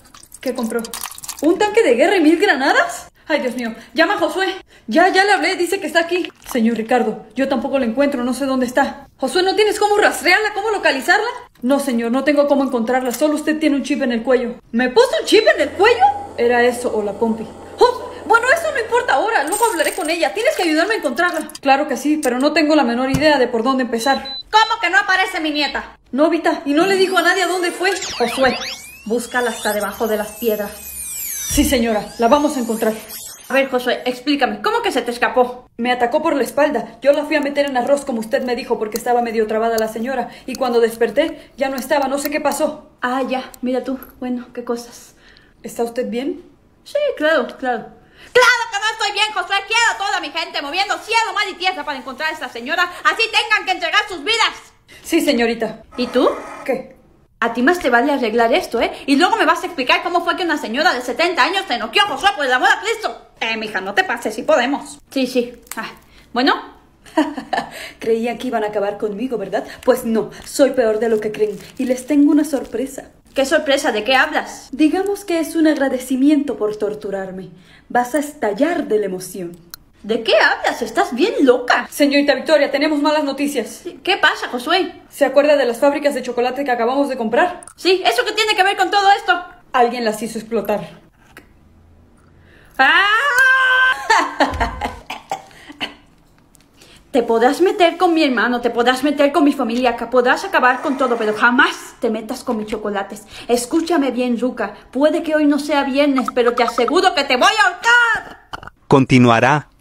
¿Qué compró? ¿Un tanque de guerra y mil granadas? Ay, Dios mío. Llama a Josué. Ya, ya le hablé. Dice que está aquí. Señor Ricardo, yo tampoco la encuentro. No sé dónde está. Josué, ¿no tienes cómo rastrearla? ¿Cómo localizarla? No, señor. No tengo cómo encontrarla. Solo usted tiene un chip en el cuello. ¿Me puso un chip en el cuello? Era eso o la pompi. ¡Oh! Bueno, eso no importa ahora. Luego hablaré con ella. Tienes que ayudarme a encontrarla. Claro que sí, pero no tengo la menor idea de por dónde empezar. ¿Cómo que no aparece mi nieta? No, Vita. Y no le dijo a nadie a dónde fue. Josué, búscala hasta debajo de las piedras. Sí, señora. La vamos a encontrar. A ver, Josué, explícame, ¿cómo que se te escapó? Me atacó por la espalda. Yo la fui a meter en arroz como usted me dijo porque estaba medio trabada la señora. Y cuando desperté, ya no estaba. No sé qué pasó. Ah, ya. Mira tú. Bueno, qué cosas. ¿Está usted bien? Sí, claro, claro. ¡Claro que no estoy bien, Josué! Quiero a toda mi gente moviendo cielo, mar y tierra para encontrar a esta señora. Así tengan que entregar sus vidas. Sí, señorita. ¿Y tú? ¿Qué? A ti más te vale arreglar esto, ¿eh? Y luego me vas a explicar cómo fue que una señora de setenta años te noqueó, Josué, por el amor a Cristo. Eh, mija, no te pases, si podemos. Sí, sí. Ah, bueno. Creían que iban a acabar conmigo, ¿verdad? Pues no, soy peor de lo que creen. Y les tengo una sorpresa. ¿Qué sorpresa? ¿De qué hablas? Digamos que es un agradecimiento por torturarme. Vas a estallar de la emoción. ¿De qué hablas? Estás bien loca. Señorita Victoria, tenemos malas noticias. ¿Qué pasa, Josué? ¿Se acuerda de las fábricas de chocolate que acabamos de comprar? Sí, ¿eso qué tiene que ver con todo esto? Alguien las hizo explotar. ¡Ah! Te podrás meter con mi hermano, te podrás meter con mi familia, que podrás acabar con todo, pero jamás te metas con mis chocolates. Escúchame bien, Ruka. Puede que hoy no sea viernes, pero te aseguro que te voy a ahorcar. Continuará.